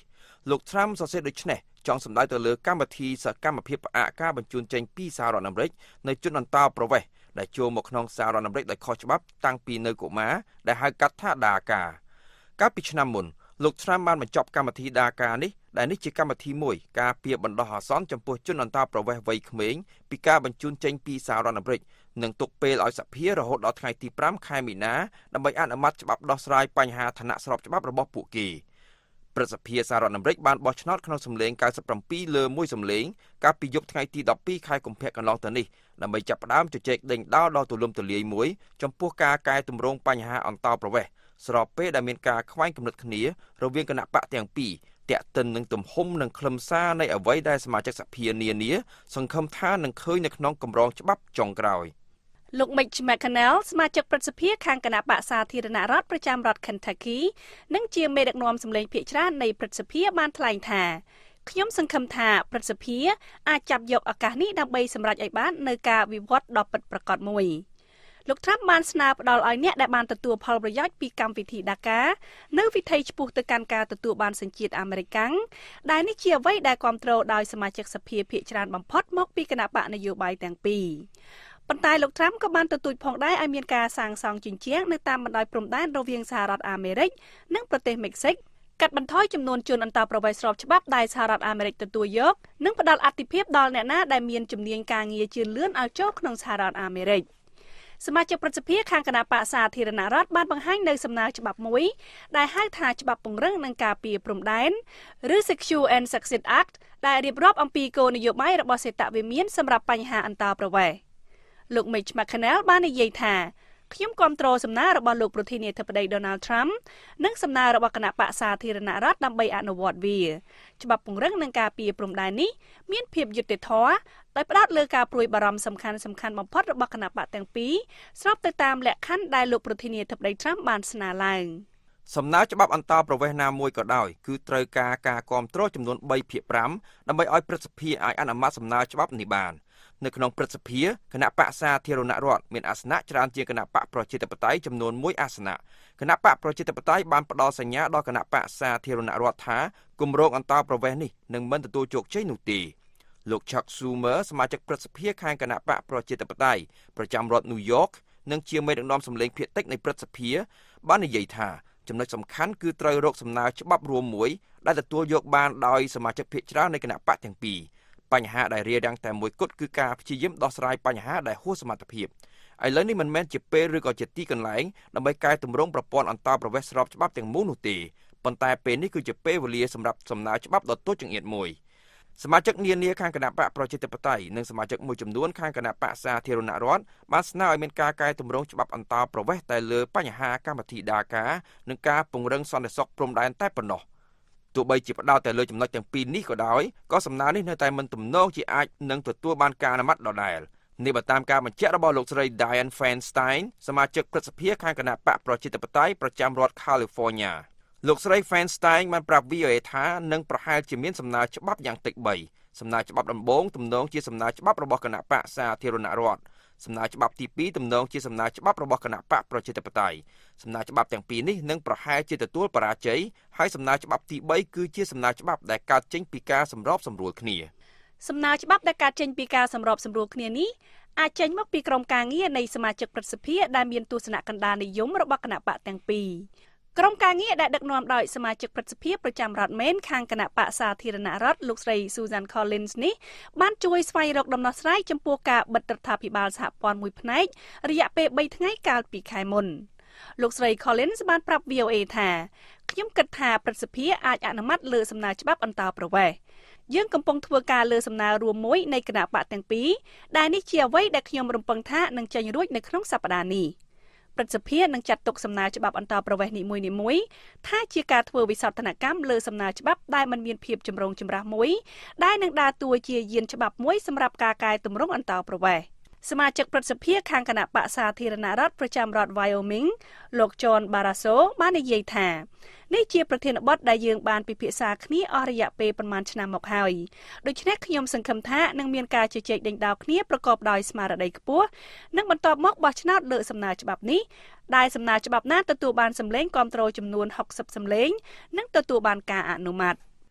លោក Trump សរសេរដូចនេះចង់សម្ដៅទៅលើកម្មវិធីសកម្មភាពផ្អាកការបញ្ជូនចេញពីសហរដ្ឋអាមេរិកនៅជនអន្តោប្រវេសន៍ដែលចូលមកក្នុងសហរដ្ឋអាមេរិកដោយខុសច្បាប់តាំងពីនៅកុមារដែលហៅកាត់ថាដាកាកាលពីឆ្នាំមុនលោក Trump បានបញ្ចប់កម្មវិធីដាកានេះដែលនេះជាកម្មវិធីមួយការពារបណ្ដោះអាសន្នចំពោះជនអន្តោប្រវេសន៍វ័យក្មេងពីការបញ្ជូនចេញពីសហរដ្ឋអាមេរិកនិងទុកពេលឲ្យសភារហូតដល់ថ្ងៃទីប្រាំខែមីនាដើម្បីអនុម័តច្បាប់ដោះស្រាយបញ្ហាឋានៈស្របច្បាប់របស់ពួកគេព្រឹទ្ធសភាសហរដ្ឋអាមេរិកបានបោះឆ្នោតក្នុងសម្លេង九十七លើមួយសម្លេងកាលពីយប់ថ្ងៃទីដប់ពីរខែកុម្ភៈកន្លងទៅនេះដើម្បីចាប់ផ្ដើមជជែកដេញដោលដ៏ទូលំទូលាយមួយចំពោះការកែតម្រង់បញ្ហាអន្តោប្រវេសន៍ស្របពេលដែលមានការខ្វែងគំនិតគ្នារវាងគណៈបកទាំងពីរតាក់ទិននឹងទំហំនិងខ្លឹមសារនៃអ្វីដែលសមាជិកសភានានាសង្ឃឹមថានឹងឃើញនៅក្នុងកម្រងច្បាប់ចុងក្រោយ
លោក Mitch McConnell សមាជិកព្រឹទ្ធសភាខាងគណៈបក្សសាធារណរដ្ឋប្រចាំរដ្ឋ Kentucky និងជាមេដឹកនាំសម្លេងភាគច្រើននៃព្រឹទ្ធសភាបានថ្លែងថាខ្ញុំសង្ឃឹមថាព្រឹទ្ធសភាអាចចាប់យកឱកាសនេះដើម្បីសម្រេចឲ្យបាននូវការវិវត្តដ៏ពិតប្រាកដមួយលោក Trump បានស្នើផ្ដល់ឲ្យអ្នកដែលបានទទួលផលប្រយោជន៍ពីកម្មវិធីដាកានៅវិថីឆ្ពោះទៅកាន់ការទទួលបានសញ្ជាតិអាមេរិកដែលនេះជាអ្វីដែលគ្រប់គ្រងដោយសមាជិកសភាភាគច្រើនបំផុតមកពីគណៈបកនយោបាយទាំងពីរប៉ុន្តែលោក Trump ក៏បានទទូចផងដែរឲ្យមានការសាងសង់ជញ្ជាំងនៅតាមបណ្ដោយព្រំដែនរវាងសហរដ្ឋអាមេរិកនិងប្រទេសមិចស៊ិកកាត់បន្ថយចំនួនជនអន្តោប្រវេសន៍ស្របច្បាប់ដែលសហរដ្ឋអាមេរិកទទួលយកនិងផ្ដល់អាទិភាពដល់អ្នកណាដែលមានជំនាញការងារជឿនលឿនឲ្យចូលក្នុងសហរដ្ឋអាមេរិកសមាជិកព្រឹទ្ធសភាខាងគណៈបក្សសាធារណរដ្ឋបានបង្ហាញនៅសំណើច្បាប់មួយដែលហៅថាច្បាប់ពង្រឹងនិងការពារព្រំដែនឬ Secure and Succeed Act ដែលរៀបរាប់អំពីគោលនយោបាយរបស់សេតវិមានសម្រាប់បញ្ហាអន្តោប្រវេសន៍លោក Mitch McConnell បាននិយាយថាខ្ញុំគាំទ្រសំណើរបស់លោកប្រធានាធិបតី Donald Trump និងសំណើរបស់គណៈបក្សសាធារណរដ្ឋដើម្បីអនុវត្តវាច្បាប់ពង្រឹងនិងការពារព្រំដែននេះមានភាពយុត្តិធម៌ដោយផ្ដោតលើការព្រួយបារម្ភសំខាន់សំខាន់បំផុតរបស់គណៈបកទាំងពីរស្របទៅតាមលក្ខខណ្ឌដែលលោកប្រធានាធិបតី Trump បានស្នើឡើង
សំណើច្បាប់អន្តោប្រវេសន៍ណាមួយក៏ដោយគឺត្រូវការការគាំទ្រចំនួនបីភាគប្រាំដើម្បីឲ្យព្រឹទ្ធសភាអាចអនុម័តសំណើច្បាប់នេះបាននៅក្នុងព្រឹទ្ធសភាគណៈបក្សសាធារណរដ្ឋមានអាសនៈច្រើនជាងគណៈបកប្រជាធិបតេយ្យចំនួនមួយអាសនៈគណៈបកប្រជាធិបតេយ្យបានផ្ដល់សញ្ញាដល់គណៈបក្សសាធារណរដ្ឋថាគម្រោងអន្តោប្រវេសន៍នេះនឹងមិនទទួលជោគជ័យនោះទេលោក Chuck Schumer សមាជិកព្រឹទ្ធសភាខាងគណៈបកប្រជាធិបតេយ្យប្រចាំរដ្ឋ New York និងជាមេដឹកនាំសម្លេងភាគតិចនៃព្រឹទ្ធសភាបាននិយាយថាចំណុចសំខាន់គឺត្រូវរកសំណើច្បាប់រួមមួយដែលទទួលយកបានដោយសមាជិកភាគច្រើននៃគណៈបកទាំងពីរបញ្ហាដែលរារាំងតែមួយគត់គឺការព្យាយាមដោះស្រាយបញ្ហាដែលហួសសមត្ថភាពឥឡូវនេះមិនមែនជាពេលឬក៏ជាទីកន្លែងដើម្បីកែតម្រង់ប្រព័ន្ធអន្តោប្រវេសន៍ស្របច្បាប់ទាំងមូលនោះទេប៉ុន្តែពេលនេះគឺជាពេលវេលាសម្រាប់សំណើច្បាប់ដ៏តូចចង្អៀតមួយសមាជិកនានាខាងគណៈបកប្រជាធិបតេយ្យនិងសមាជិកមួយចំនួនខាងគណៈបកសាធារណរដ្ឋបានស្នើឲ្យមានការកែតម្រង់ច្បាប់អន្តោប្រវេសន៍តែលើបញ្ហាកម្មវិធីដាកានិងការពង្រឹងសន្តិសុខព្រំដែនតែប៉ុណ្ណោះទោះបីជាផ្ដោតតែលើចំណុចទាំងពីរនេះក៏ដោយក៏សំណើនេះនៅតែមិនទំនងជាអាចនឹងទទួលបានការអនុម័តដដែលនេះបើតាមការបញ្ជាក់របស់លោកស្រី Dianne Feinstein សមាជិកព្រឹទ្ធសភាខាងគណៈបកប្រជាធិបតេយ្យប្រចាំរដ្ឋ California លោកស្រី Feinstein បានប្រាប់ វី អូ เอ ថានឹងប្រហែលជាមានសំណើច្បាប់យ៉ាងតិចបីសំណើច្បាប់ដំបូងទំនងជាសំណើច្បាប់របស់គណៈបកសាធារណរដ្ឋសំណើច្បាប់ទីពីរទំនងជាសំណើច្បាប់របស់គណៈបកប្រជាធិបតេយ្យសំណើច្បាប់ទាំងពីរនេះនឹងប្រហែលជាទទួលបរាជ័យហើយសំណើច្បាប់ទីបីគឺជាសំណើច្បាប់ដែលកើតចេញពីការសម្របសម្រួលគ្នា
សំណើច្បាប់ដែលកើតចេញពីការសម្របសម្រួលគ្នានេះអាចចេញមកពីក្រុមការងារនៃសមាជិកព្រឹទ្ធសភាដែលមានទស្សនៈកណ្ដាលនិយមរបស់គណៈបកទាំងពីរក្រុមការងារដែលដឹកនាំដោយសមាជិកព្រឹទ្ធសភាប្រចាំរដ្ឋ Maine ខាងគណៈបក្សសាធារណរដ្ឋលោកស្រី Susan Collins នេះបានជួយស្វែងរកដំណោះស្រាយចំពោះការបិទរដ្ឋាភិបាលសហព័ន្ធមួយផ្នែករយៈពេលបីថ្ងៃកាលពីខែមុនលោកស្រី Collins បានប្រាប់ វី អូ เอ ថាខ្ញុំគិតថាព្រឹទ្ធសភាអាចអនុម័តលើសំណើច្បាប់អន្តោប្រវេសន៍យើងកំពុងធ្វើការលើសំណើរួមមួយនៃគណៈបកទាំងពីរដែលនេះជាអ្វីដែលខ្ញុំរំពឹងថានឹងចេញរួចនៅក្នុងសប្តាហ៍នេះព្រឹទ្ធសភានឹងចាត់ទុកសំណើច្បាប់អន្តោប្រវេសន៍នីមួយៗថាជាការធ្វើវិសោធនកម្មលើសំណើច្បាប់ដែលមិនមានភាពចម្រូងចម្រាសមួយដែលនឹងដើរតួជាយានច្បាប់មួយសម្រាប់ការកែតម្រង់អន្តោប្រវេសន៍សមាជិកព្រឹទ្ធសភាខាងគណៈបក្សសាធារណរដ្ឋប្រចាំរដ្ឋ Wyoming លោក John Barrasso បាននិយាយថានេះជាប្រធានបទដែលយើងបានពិភាក្សាគ្នាអស់រយៈពេលប្រមាណឆ្នាំមកហើយដូច្នេះខ្ញុំសង្ឃឹមថានឹងមានការជជែកដេញដោលគ្នាប្រកបដោយស្មារតីខ្ពស់និងបន្ទាប់មកបោះឆ្នោតលើសំណើច្បាប់នេះដែលសំណើច្បាប់ណាទទួលបានសម្លេងគាំទ្រចំនួនហុកសិបសម្លេងនិងទទួលបានការអនុម័ត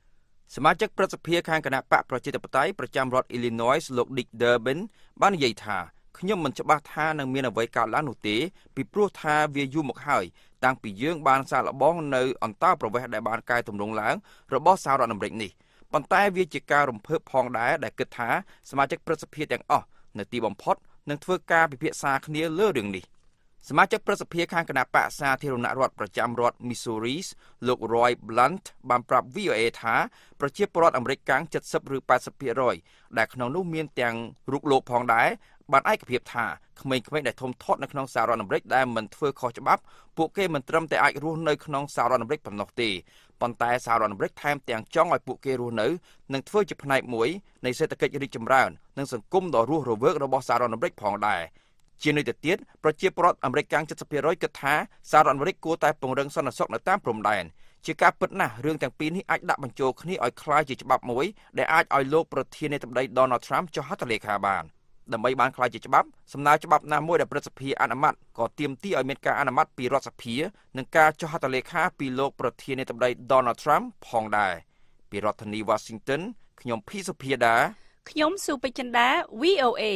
សមាជិកប្រសិទ្ធិខាងគណៈបកប្រជាធិបតេយ្យប្រចាំរដ្ឋ Illinois លោក Dick Durbin បាននិយាយថាខ្ញុំមិនច្បាស់ថានឹងមានអ្វីកើតឡើងនោះទេពីព្រោះថាវាយូរមកហើយតាំងពីយើងបានសាកល្បងនៅអន្តរប្រវេសន៍ដែលបានកែតម្រង់ឡើងរបស់សហរដ្ឋអាមេរិកនេះប៉ុន្តែវាជាការរំភើបផងដែរដែលគិតថាសមាជិកប្រសិទ្ធិទាំងអស់នៅទីបំផុតនឹងធ្វើការពិភាក្សាគ្នាលើរឿងនេះសមាជិកប្រសិទ្ធិខាងគណៈបកសាធារណរដ្ឋប្រចាំរដ្ឋ Missouri លោក Roy Blunt បានប្រាប់ V O A ថាប្រជាពលរដ្ឋអាមេរិកកាំង เจ็ดสิบ ឬ แปดสิบ% ដែលក្នុងនោះមានទាំងរូបលោកផងដែរបានឯកភាពថាក្មេងៗដែលធំធាត់នៅក្នុងសហរដ្ឋអាមេរិកដែលមិនធ្វើខុសច្បាប់ពួកគេមិនត្រឹមតែអាចរស់នៅក្នុងសហរដ្ឋអាមេរិកប៉ុណ្ណោះទេប៉ុន្តែសហរដ្ឋអាមេរិកថែមទាំងចង់ឲ្យពួកគេរស់នៅនិងធ្វើជាផ្នែកមួយនៃសេដ្ឋកិច្ចរីកចម្រើននិងសង្គមដ៏រស់រវើករបស់សហរដ្ឋអាមេរិកផងដែរជានេះទៅទៀតប្រជាពលរដ្ឋអាមេរិកកាំង เจ็ดสิบ% គិតថាសហរដ្ឋអាមេរិកគួរតែពង្រឹងសន្តិសុខនៅតាមព្រំដែនជាការពិតណាស់រឿងទាំងពីរនេះអាចដាក់បញ្ចូលគ្នាឲ្យคล้ายជាច្បាប់មួយដែលអាចឲ្យលោកប្រធានាធិបតី Donald Trump ចុះហត្ថលេខាបានដើម្បីបានคล้ายជាច្បាប់សំណើច្បាប់ណាមួយដែលប្រសិទ្ធិអនុម័តក៏ទាមទារឲ្យមានការអនុម័តពីរដ្ឋសភានិងការចុះហត្ថលេខាពីលោកប្រធានាធិបតី Donald Trump ផងដែរពីរដ្ឋធានី Washington ខ្ញុំភីសុភាដា
ខ្ញុំសុពេជ្ជន្តា V O A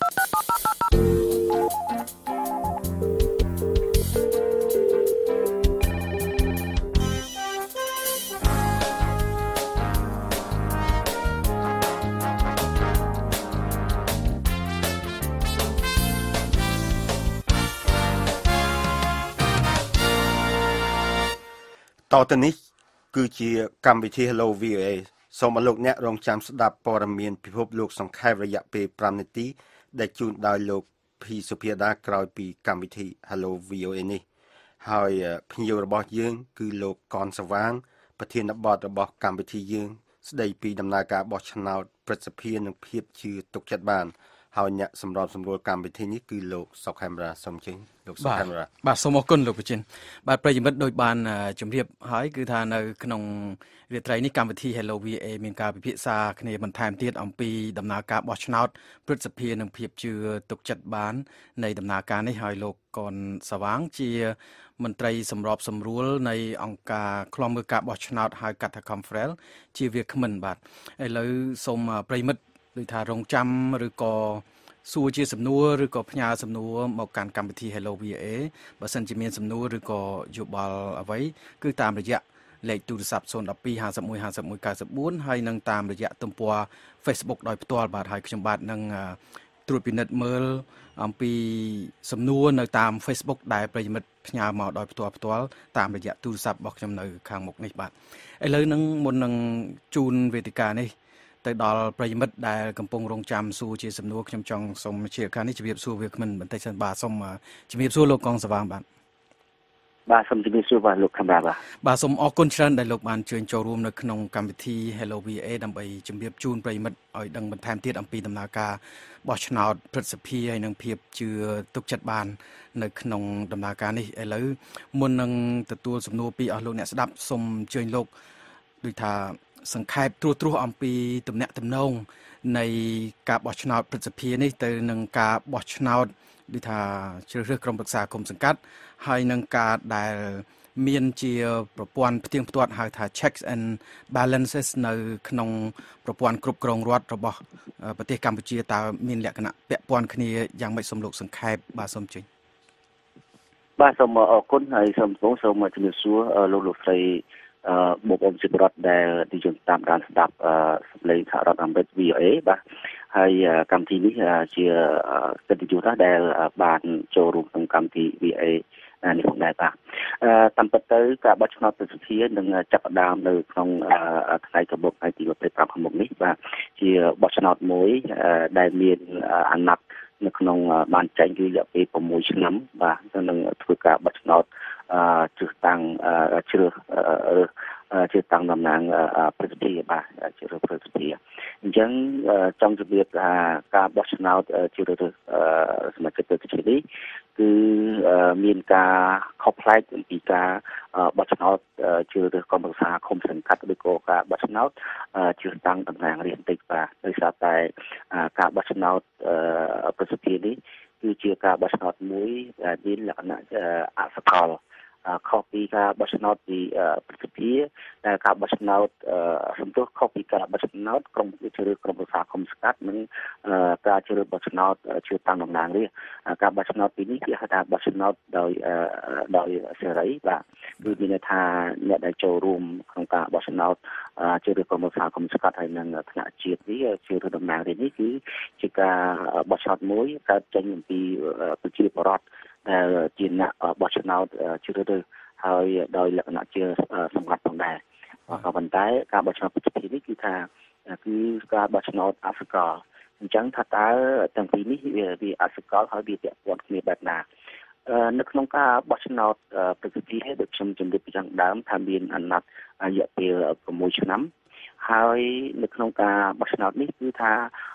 តទៅនេះគឺជាកម្មវិធី Hello វី អូ เอ សូមអរលោកអ្នករងចាំស្ដាប់ព័ត៌មានពិភពលោកសង្ខេបរយៈពេលfiveនាទីដែលជូនដោយលោកភីសុភាដាក្រោយពីកម្មវិធី Hello វី អូ เอ នេះហើយភ្ញៀវរបស់យើងគឺលោកកនសវាងប្រធានបទរបស់កម្មវិធីយើងស្ដីពីដំណើរការបោះឆ្នោតប្រសិទ្ធភាពនិងភាពជឿទុកចិត្តបានហើយអ្នកសម្របសម្រួលកម្មវិធីនេះគឺលោកសុកហេមរាសូមជើញលោកសុកហេមរា
បាទសូមអរគុណលោកប្រជិនបាទប្រិយមិត្តដូចបានជម្រាបហើយគឺថានៅក្នុងរាត្រីនេះកម្មវិធី Hello វី អូ เอ មានការពិភាក្សាគ្នាបន្ថែមទៀតអំពីដំណើរការបោះឆ្នោតព្រឹទ្ធសភានិងភាពជឿទុកចិត្តបាននៃដំណើរការនេះហើយលោកកនសវាងជាមន្ត្រីសម្របសម្រួលនៃអង្គការឃ្លាំមើលការបោះឆ្នោតហៅកាត់ថា Confrel ជាវាគ្មិនបាទឥឡូវសូមប្រិយមិត្តដូចថារងចាំឬក៏សួរជាសំណួរឬក៏ផ្ញើសំណួរមកកាន់កម្មវិធី Hello វី អូ เอ បើសិនជាមានសំណួរឬក៏យោបល់អ្វីគឺតាមរយៈលេខទូរស័ព្ទzero one two five one one five one nine fourហើយនឹងតាមរយៈទំព័រ Facebook ដោយផ្ទាល់បាទហើយខ្ញុំបាទនឹងត្រួតពិនិត្យមើលអំពីសំណួរនៅតាម Facebook ដែលប្រិយមិត្តផ្ញើមកដោយផ្ទាល់ផ្ទាល់តាមរយៈទូរស័ព្ទរបស់ខ្ញុំនៅខាងមុខនេះបាទឥឡូវនឹងមុននឹងជូនវេទិកានេះទៅដល់ប្រិយមិត្តដែលកំពុងរងចាំសួរជាសំណួរខ្ញុំចង់សូមជាឱកាសនេះជម្រាបសួរវាគ្មិនបន្តិចសិនបាទសូមជម្រាបសួរលោកកងសវាងបាទ
បាទសូមជម្រាបសួរបាទលោកខេមរាបាទ
បាទសូមអរគុណច្រើនដែលលោកបានជួយចូលរួមនៅក្នុងកម្មវិធី Hello វី អូ เอ ដើម្បីជម្រាបជូនប្រិយមិត្តឲ្យដឹងបន្ថែមទៀតអំពីដំណើរការបោះឆ្នោតព្រឹទ្ធសភាហើយនិងភាពជឿទុកចិត្តបាននៅក្នុងដំណើរការនេះឥឡូវមុននឹងទទួលសំណួរពីអស់លោកអ្នកស្ដាប់សូមអញ្ជើញលោកដូចថាសង្ខេបត្រួសត្រាសអំពីទំនាក់ទំនងនៃការបោះឆ្នោតព្រឹទ្ធសភានេះទៅនឹងការបោះឆ្នោតដូចថាជ្រើសរើសក្រុមប្រឹក្សាគុំសង្កាត់ហើយនឹងការដែលមានជាប្រព័ន្ធផ្ទៀងផ្ទាត់ហៅថា checks and balances នៅក្នុងប្រព័ន្ធគ្រប់គ្រងរដ្ឋរបស់ប្រទេសកម្ពុជាតើមានលក្ខណៈពាក់ព័ន្ធគ្នាយ៉ាងម៉េចសូមលោកសង្ខេបបាទសូមជឿ
បាទសូមអរគុណហើយសូមសូមសូមជំរាបសួរលោកលោកស្រីអឺបងប្អូនជាប្រដ្ឋដែលទីយើងតាមដានស្ដាប់សម្លេងសហរដ្ឋអាមេរិក វី អូ เอ បាទហើយកម្មវិធីនេះជាកិត្តិយសដែលបានចូលរួមក្នុងកម្មវិធី វី អូ เอ នេះផងដែរបាទអឺតាមពិតទៅការបោះឆ្នោតប្រសិទ្ធភាពនឹងចាប់ផ្ដើមនៅក្នុងថ្ងៃកបុកថ្ងៃទីยี่สิบห้าខាងមុខនេះបាទជាបោះឆ្នោតមួយដែលមានអាណត្តិនៅក្នុងបានចែងគឺរយៈពេលsixឆ្នាំបាទនឹងធ្វើការបោះឆ្នោតអឺជ្រើសតាំងជ្រើសជ្រើសតាំងតំណាងប្រសិទ្ធភាពបាទជ្រើសប្រសិទ្ធភាពអញ្ចឹងចង់ជម្រាបថាការបោះឆ្នោតជ្រើសរើសសមាជិកប្រសិទ្ធភាពនេះគឺមានការខុសប្លែកពីការបោះឆ្នោតជ្រើសរើសក្រុមប្រឹក្សាឃុំសង្កាត់ឬក៏ការបោះឆ្នោតជ្រើសតាំងតំណាងរាស្ត្របន្តិចបាទដោយសារតែការបោះឆ្នោតប្រសិទ្ធភាពនេះគឺជាការបោះឆ្នោតមួយដែលមានលក្ខណៈអសកលខុសពីការបោះឆ្នោតពីប្រសិទ្ធភាពដែលការបោះឆ្នោតសំទោសខុសពីការបោះឆ្នោតក្រុមជ្រើសរើសក្រុមប្រឹក្សាគុំស្កាត់និងការជ្រើសរើសបោះឆ្នោតជ្រើសតាំងតំណាងរាស្ត្រការបោះឆ្នោតពីនេះគេហៅថាបោះឆ្នោតដោយដោយសេរីបាទគឺមានន័យថាអ្នកដែលចូលរួមក្នុងការបោះឆ្នោតជ្រើសរើសក្រុមប្រឹក្សាគុំស្កាត់ហើយនិងថ្នាក់ជាតិនេះជ្រើសរើសតំណាងរាស្ត្រនេះគឺជាការបោះឆ្នោតមួយកើតចេញអំពីប្រជាពលរដ្ឋដែលជាអ្នកបោះឆ្នោតជ្រើសរើសហើយដោយលក្ខណៈជាសម្ងាត់ផងដែរក៏ប៉ុន្តែការបោះឆ្នោតប្រសិទ្ធភាពនេះគឺថាគឺការបោះឆ្នោតអសកលអញ្ចឹងថាតើទាំងពីរនេះវាអសកលហើយវាពាក់ព័ន្ធគ្នាបែបណានៅក្នុងការបោះឆ្នោតប្រសិទ្ធភាពដូចខ្ញុំជម្រាបពីខាងដើមថាមានអាណត្តិរយៈពេល6ឆ្នាំហើយនៅក្នុងការបោះឆ្នោតនេះគឺថា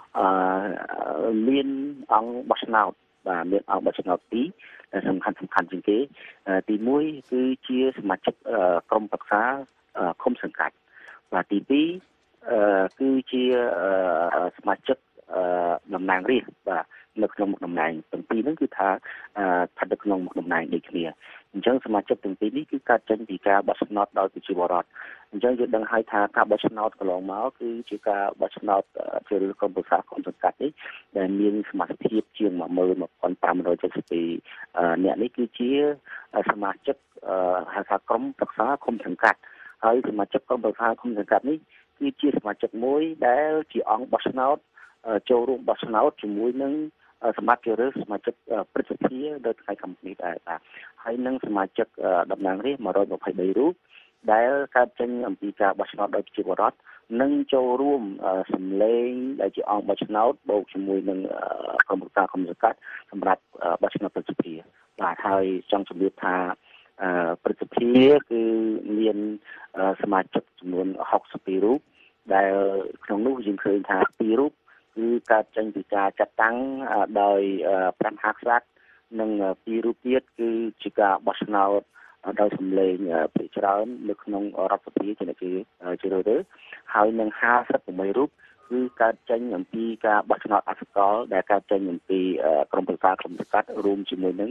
មានអង្គបោះឆ្នោតបាទមានអង្គបោះឆ្នោតពីរដែលសំខាន់សំខាន់ជាងគេទីមួយគឺជាសមាជិកក្រុមប្រឹក្សាឃុំសង្កាត់បាទទីពីរគឺជាសមាជិកតំណាងរាស្ត្របាទនៅក្នុងមុខតំណែងទាំងពីរហ្នឹងគឺថាស្ថិតនៅក្នុងមុខតំណែងដូចគ្នាអញ្ចឹងសមាជិកទាំងពីរនេះគឺកើតចេញពីការបោះឆ្នោតដោយប្រជាពលរដ្ឋអញ្ចឹងយើងដឹងហើយថាការបោះឆ្នោតកន្លងមកគឺជាការបោះឆ្នោតជ្រើសរើសក្រុមប្រឹក្សាគុំសង្កាត់នេះដែលមានសមាជិកភាពជាង một nghìn năm trăm bảy mươi two អ្នកនេះគឺជាសមាជិកហៅថាក្រុមប្រឹក្សាគុំសង្កាត់ហើយសមាជិកក្រុមប្រឹក្សាគុំសង្កាត់នេះគឺជាសមាជិកមួយដែលជាអង្គបោះឆ្នោតចូលរួមបោះឆ្នោតជាមួយនឹងសម្រាប់ជ្រើសរើសសមាជិកព្រឹទ្ធសភានៅថ្ងៃខាងមុខនេះដែរបាទហើយនឹងសមាជិកតំណាងរាស្ត្រone hundred twenty-threeរូបដែលកើតចេញអំពីការបោះឆ្នោតដោយប្រជាពលរដ្ឋនិងចូលរួមសម្លេងដែលជាអង្គបោះឆ្នោតបូកជាមួយនឹងក្រុមប្រឹក្សាគុំសង្កាត់សម្រាប់បោះឆ្នោតព្រឹទ្ធសភាបាទហើយចង់ជម្រាបថាព្រឹទ្ធសភាគឺមានសមាជិកចំនួនsixty-twoរូបដែលក្នុងនោះយើងឃើញថាtwoរូបគឺកើតចេញពីការចាត់តាំងដោយព្រះមហាក្សត្រនិងtwoរូបទៀតគឺជាការបោះឆ្នោតដោយសម្លេងភាគច្រើននៅក្នុងរដ្ឋសភាជាអ្នកជ្រើសរើសហើយនឹងfifty-sixរូបគឺកើតចេញអំពីការបោះឆ្នោតអសកលដែលកើតចេញអំពីក្រុមប្រឹក្សាគុំសង្កាត់រួមជាមួយនឹង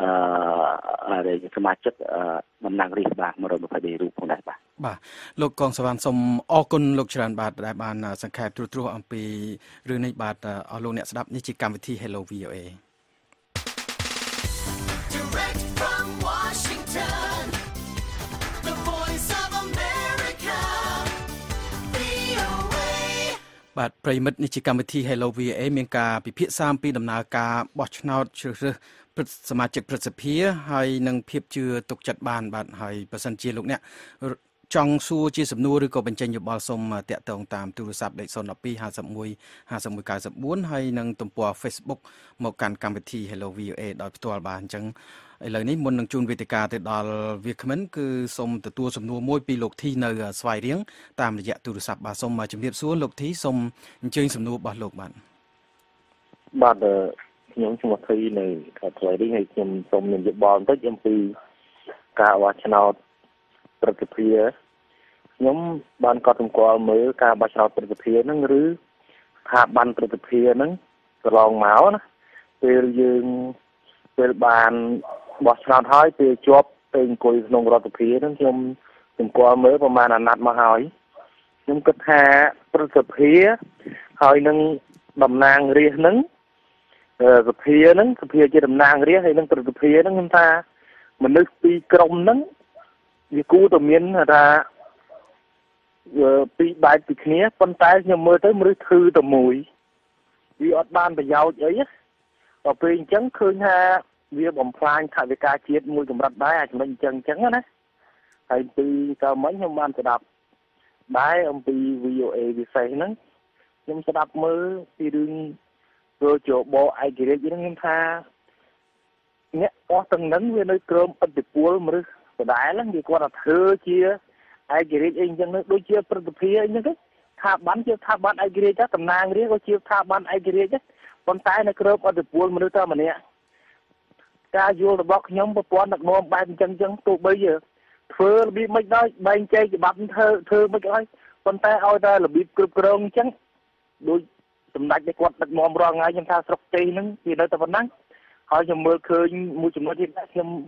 សមាជិកតំណាងរាស្ត្របាទone hundred twenty-threeរូបផងដែរបាទ
បាទលោកកងសវណ្ណសូមអរគុណលោកច្រើនបាទដែលបានសង្ខេបត្រួសត្រាសអំពីរឿងនេះបាទអស់លោកអ្នកស្ដាប់នេះជាកម្មវិធី Hello វី អូ เอ
Direct from Washington The Voice of America វី អូ เอ
បាទប្រិមិត្តនេះជាកម្មវិធី Hello វី អូ เอ មានការពិភាក្សាអំពីដំណើរការបោះឆ្នោតជ្រើសរើសសមាជិកព្រឹទ្ធសភាហើយនឹងភាពជឿទុកចិត្តបានបាទហើយបើសិនជាលោកអ្នកចង់សួរជាសំណួរឬក៏បញ្ចេញយោបល់សូមតាក់ទងតាមទូរស័ព្ទលេខzero one two five one five one nine nine fourហើយនឹងទំព័រ Facebook មកកាន់កម្មវិធី Hello វី អូ เอ ដោយផ្ទាល់បាទអញ្ចឹងឥឡូវនេះមុននឹងជូនវេទិកាទៅដល់វាគ្មិនគឺសូមទទួលសំណួរមួយពីលោកធីនៅស្វាយរៀងតាមរយៈទូរស័ព្ទបាទសូមជម្រាបសួរលោកធីសូមអញ្ជើញសំណួររបស់លោកបាទ
បាទខ្ញុំឈ្មោះធីនៅខេត្តស្វាយរៀងហើយខ្ញុំសូមមានយោបល់បន្តិចអំពីការបោះឆ្នោតព្រឹទ្ធសភាខ្ញុំបានកត់សម្គាល់មើលការបោះឆ្នោតព្រឹទ្ធសភាហ្នឹងឬស្ថាប័នព្រឹទ្ធសភាហ្នឹងកន្លងមកណាពេលយើងពេលបានបោះឆ្នោតហើយពេលជាប់ទៅអង្គុយក្នុងរដ្ឋសភាហ្នឹងខ្ញុំសម្គាល់មើលប្រហែលអាណត្តិមកហើយខ្ញុំគិតថាព្រឹទ្ធសភាហើយនឹងតំណាងរាស្ត្រហ្នឹងសភាហ្នឹងសភាជាតំណាងរាស្ត្រហើយនឹងព្រឹទ្ធសភាហ្នឹងខ្ញុំថាមនុស្សពីរក្រុមហ្នឹងវាគួរតែមានថាពីរបែបពីគ្នាប៉ុន្តែខ្ញុំមើលទៅមនុស្សធឺតែមួយវាអត់បានប្រយោជន៍អីដល់ពេលអញ្ចឹងឃើញថាវាបំផ្លាញថវិកាជាតិមួយកម្រិតដែរអាចមិនអញ្ចឹងអញ្ចឹងណាហើយពីកាលមិញខ្ញុំបានស្ដាប់ដែរអំពី វី អូ เอ ពិសេសហ្នឹងខ្ញុំស្ដាប់មើលពីរឿងធ្វើជាបោឯករាជ្យហ្នឹងខ្ញុំថាអ្នកអស់ទាំងហ្នឹងវានៅក្រោមឥទ្ធិពលមនុស្សដដែលហ្នឹងវាគាត់ថាធ្វើជាឯករាជ្យអីអញ្ចឹងដូចជាព្រឹទ្ធសភាអីហ្នឹងទៅស្ថាប័នជាស្ថាប័នឯករាជ្យតំណាងរាស្ត្រក៏ជាស្ថាប័នឯករាជ្យប៉ុន្តែនៅក្រោមឥទ្ធិពលមនុស្សតែម្នាក់ការយល់របស់ខ្ញុំប្រព័ន្ធដឹកនាំបែបអញ្ចឹងអញ្ចឹងទោះបីធ្វើរបៀបមិនដែរបែងចែកច្បាប់ធ្វើធ្វើមិនឲ្យប៉ុន្តែឲ្យតែរបៀបគ្រប់គ្រងអញ្ចឹងដូចសម្ដេចដែលគាត់ដឹកនាំរាល់ថ្ងៃខ្ញុំថាស្រុកទេសហ្នឹងវានៅតែប៉ុណ្ណឹងហើយខ្ញុំមើលឃើញមួយចំណុចទៀតខ្ញុំ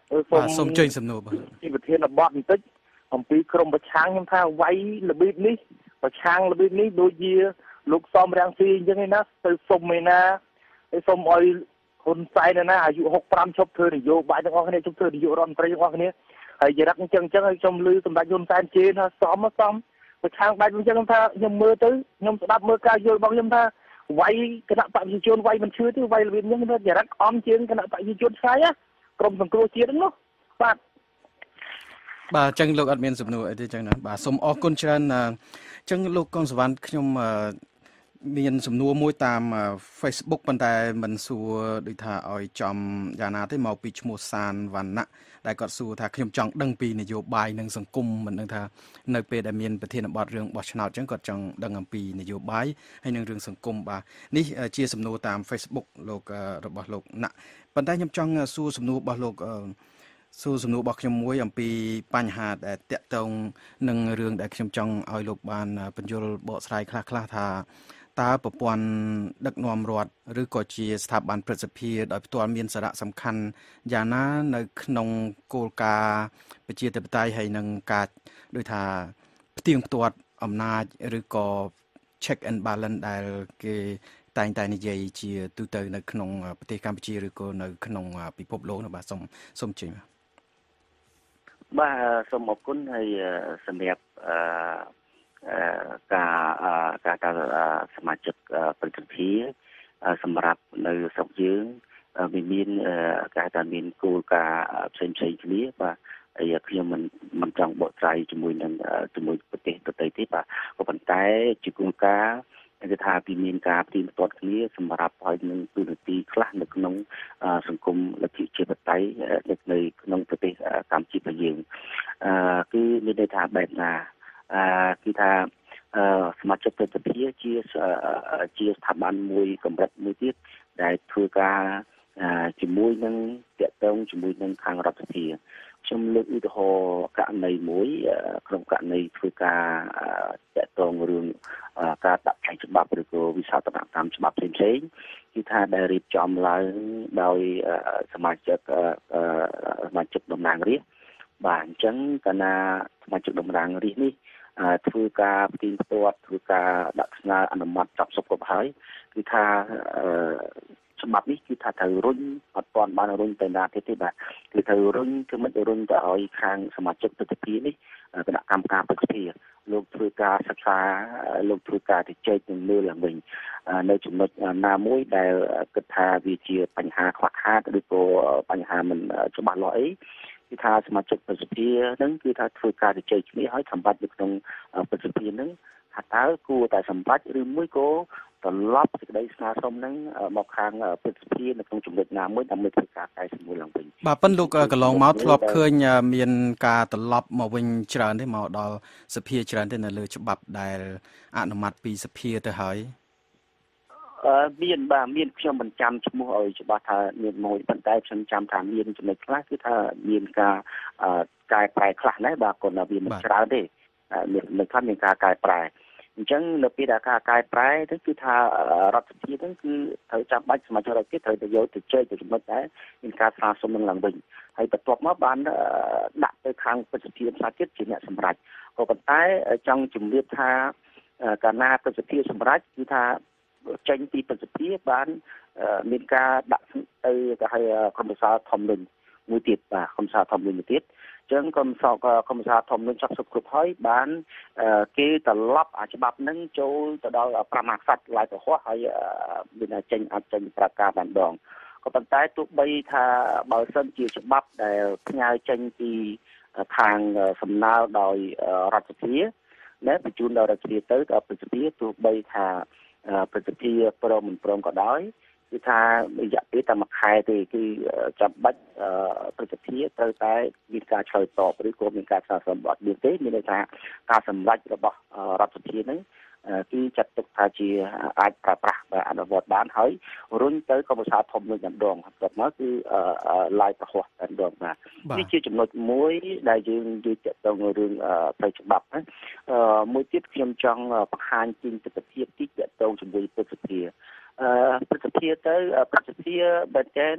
បាទសូមជើញសំណួរបាទ
ពីប្រធានបទបន្តិចអំពីក្រមប្រឆាំងខ្ញុំថាវាយរបៀបនេះប្រឆាំងរបៀបនេះដូចជាលោកសំរាំងស៊ីអញ្ចឹងឯណាទៅសុំឯណាទៅសុំឲ្យហ៊ុនសែនឯណាអាយុ65ឈប់ធ្វើនយោបាយទាំងអស់គ្នាជប់ធ្វើនយោបាយរដ្ឋមន្ត្រីទាំងអស់គ្នាហើយចរិតអញ្ចឹងអញ្ចឹងឲ្យខ្ញុំលឺសម្ដេចហ៊ុនសែនជេរថាសមសមប្រឆាំងបែបអញ្ចឹងខ្ញុំថាខ្ញុំមើលទៅខ្ញុំស្ដាប់មើលការយល់របស់ខ្ញុំថាវាយគណៈបព្វជិជនវាយមិនឈឺទេវាយរបៀបនេះចរិតអមជាងគណៈបព្វជិជនឆ្ងាយណាក្រមសង្គ្រោះជាតិហ្នឹងនោះបាទ
បាទអញ្ចឹងលោកអត់មានសំណួរអីទេអញ្ចឹងណាបាទសូមអរគុណច្រើនអញ្ចឹងលោកកុងសវណ្ណខ្ញុំមានសំណួរមួយតាម Facebook ប៉ុន្តែមិនសួរដូចថាឲ្យចំយ៉ាងណាទេមកពីឈ្មោះសានវណ្ណៈដែលគាត់សួរថាខ្ញុំចង់ដឹងពីនយោបាយនិងសង្គមមិនដឹងថានៅពេលដែលមានប្រធានបទរឿងបោះឆ្នោតអញ្ចឹងគាត់ចង់ដឹងអំពីនយោបាយហើយនិងរឿងសង្គមបាទនេះជាសំណួរតាម Facebook លោករបស់លោកណាក់ប៉ុន្តែខ្ញុំចង់សួរសំណួររបស់លោកសួរសំណួររបស់ខ្ញុំមួយអំពីបញ្ហាដែលតាក់ទងនឹងរឿងដែលខ្ញុំចង់ឲ្យលោកបានបញ្យល់បកស្រាយខ្លះៗថាតើប្រព័ន្ធដឹកនាំរដ្ឋឬក៏ជាស្ថាប័នព្រឹទ្ធសភាដោយផ្ទាល់មានសារៈសំខាន់យ៉ាងណានៅក្នុងគោលការណ៍ប្រជាធិបតេយ្យហើយនឹងការដូចថាផ្ទៀងផ្ទាត់អំណាចឬក៏ check and balance ដែលគេតែងតែនិយាយជាទូទៅនៅក្នុងប្រទេសកម្ពុជាឬក៏នៅក្នុងពិភពលោកនោះបាទសូមសូមជម្រាប
បាទសូមអរគុណហើយសម្រាប់អឺការការការសមាជិកប្រតិភិសម្រាប់នៅស្រុកយើងវាមានការថាមានគោលការណ៍ផ្សេងផ្សេងគ្នាបាទហើយខ្ញុំមិនមិនចង់បកស្រាយជាមួយនឹងជាមួយប្រទេសដទៃទេបាទក៏ប៉ុន្តែជាគោលការណ៍គឺថាពីមានការផ្ទៀងផ្ទាត់គ្នាសម្រាប់ឲ្យនឹងទូនាទីខ្លះនៅក្នុងសង្គមលទ្ធិជាតិបតៃនៅក្នុងប្រទេសកម្ពុជារបស់យើងគឺមានន័យថាបែបណាអឺគឺថាសមាជិកប្រតិភិជាជាស្ថាប័នមួយកម្រិតមួយទៀតដែលធ្វើការជាមួយនឹងតាក់ទងជាមួយនឹងខាងរដ្ឋាភិបាលខ្ញុំលើកឧទាហរណ៍ករណីមួយក្នុងករណីធ្វើការតាក់ទងរឿងការដាក់ផ្នែកច្បាប់ឬក៏វិសាស្ត្រកម្មច្បាប់ផ្សេងៗគឺថាដែលរៀបចំឡើងដោយសមាជិកសមាជិកតំណាងរាស្ត្របាទអញ្ចឹងកាលណាសមាជិកតំណាងរាស្ត្រនេះធ្វើការផ្ទៀងផ្ទាត់ធ្វើការដាក់ស្នើអនុម័តចាប់សុខគ្រប់ហើយគឺថាច្បាប់នេះគឺថាត្រូវរុញអត់ទាន់បានរុញទៅណាទេទេបាទគឺត្រូវរុញគឺមិនរុញទៅឲ្យខាងសមាជិកប្រតិភិនេះគណៈកម្មការប្រតិភិលោកធ្វើការសិក្សាលោកធ្វើការទៅជែកនឹងមើលឡើងវិញនៅចំណុចណាមួយដែលគិតថាវាជាបញ្ហាខ្វះខាតឬក៏បញ្ហាមិនច្បាស់លាស់អីគឺថាសមាជិកប្រសិទ្ធភាពហ្នឹងគឺថាធ្វើការជជែកគ្នាឲ្យសម្បត្តិនៅក្នុងប្រសិទ្ធភាពហ្នឹងថាតើគួរតែសម្បត្តិឬមួយក៏ត្រឡប់សេចក្តីស្នើសុំហ្នឹងមកខាងប្រសិទ្ធភាពនៅក្នុងចំណុចណាមួយដើម្បីធ្វើការកែសម្រួលឡើងវិញ
បាទប៉ុន្តែលោកកន្លងមកធ្លាប់ឃើញមានការត្រឡប់មកវិញច្រើនទេមកដល់សភាច្រើនទេនៅលើច្បាប់ដែលអនុម័តពីសភាទៅហើយ
អឺមានបាទមានខ្ញុំមិនចាំឈ្មោះឲ្យច្បាស់ថាមានមួយប៉ុន្តែខ្ញុំចាំថាមានចំណុចខ្លះគឺថាមានការកែប្រែខ្លះដែរបាទគាត់ថាវាមិនច្រើនទេមាននៅខ្លះមានការកែប្រែអញ្ចឹងនៅពេលដែលការកែប្រែទៅគឺថារដ្ឋាភិបាលហ្នឹងគឺត្រូវចាំបាច់សមាជិករដ្ឋាភិបាលត្រូវទៅយកទៅជែកទៅចំណុចដែរមានការស្នើសុំនឹងឡើងវិញហើយបន្ទាប់មកបានដាក់ទៅខាងប្រសិទ្ធភាពសាជាតិជាអ្នកសម្រេចក៏ប៉ុន្តែចង់ជំរាបថាកាលណាប្រសិទ្ធភាពសម្រេចគឺថាចេញពីប្រសិទ្ធភាពបានមានការដាក់ទៅគេហៅគម្សាធម្មនឹងមួយទៀតបាទគម្សាធម្មនឹងមួយទៀតអញ្ចឹងគម្សាគម្សាធម្មនឹងចាប់សុខគ្រប់ហើយបានគេត្រឡប់អាច្បាប់ហ្នឹងចូលទៅដល់ប្រមាថស័ក្តិឡាយប្រហោះហើយមានចេញអាចចេញប្រកាសបានដងក៏ប៉ុន្តែទោះបីថាបើសិនជាច្បាប់ដែលផ្ញើចេញពីខាងសំណើដោយរដ្ឋាភិបាលណែបញ្ជូនដល់រដ្ឋាភិបាលទៅដល់ប្រសិទ្ធភាពទោះបីថាប្រសិទ្ធភាពព្រមមិនព្រមក៏ដោយគឺថារយៈពេលតែមួយខែទេគឺចាំបាច់ប្រសិទ្ធភាពត្រូវតែមានការឆ្លើយតបឬក៏មានការស្នើសុំបទមានទេមានន័យថាការសម្រេចរបស់រដ្ឋាភិបាលហ្នឹងគឺចាត់ទុកថាជាអាចប្រើប្រាស់អនុវត្តបានហើយរុញទៅកមសាធំមួយម្ដងគាត់មកគឺឡាយប្រហោះតែម្ដងបាទនេះជាចំណុចមួយដែលយើងនិយាយទៅទៅរឿងផ្លូវច្បាប់ណាមួយទៀតខ្ញុំចង់បង្ហាញពីទស្សនវិជ្ជាតិចទៅជាមួយប្រសិទ្ធភាពអឺប្រសិទ្ធភាពទៅប្រសិទ្ធភាពបែបតែ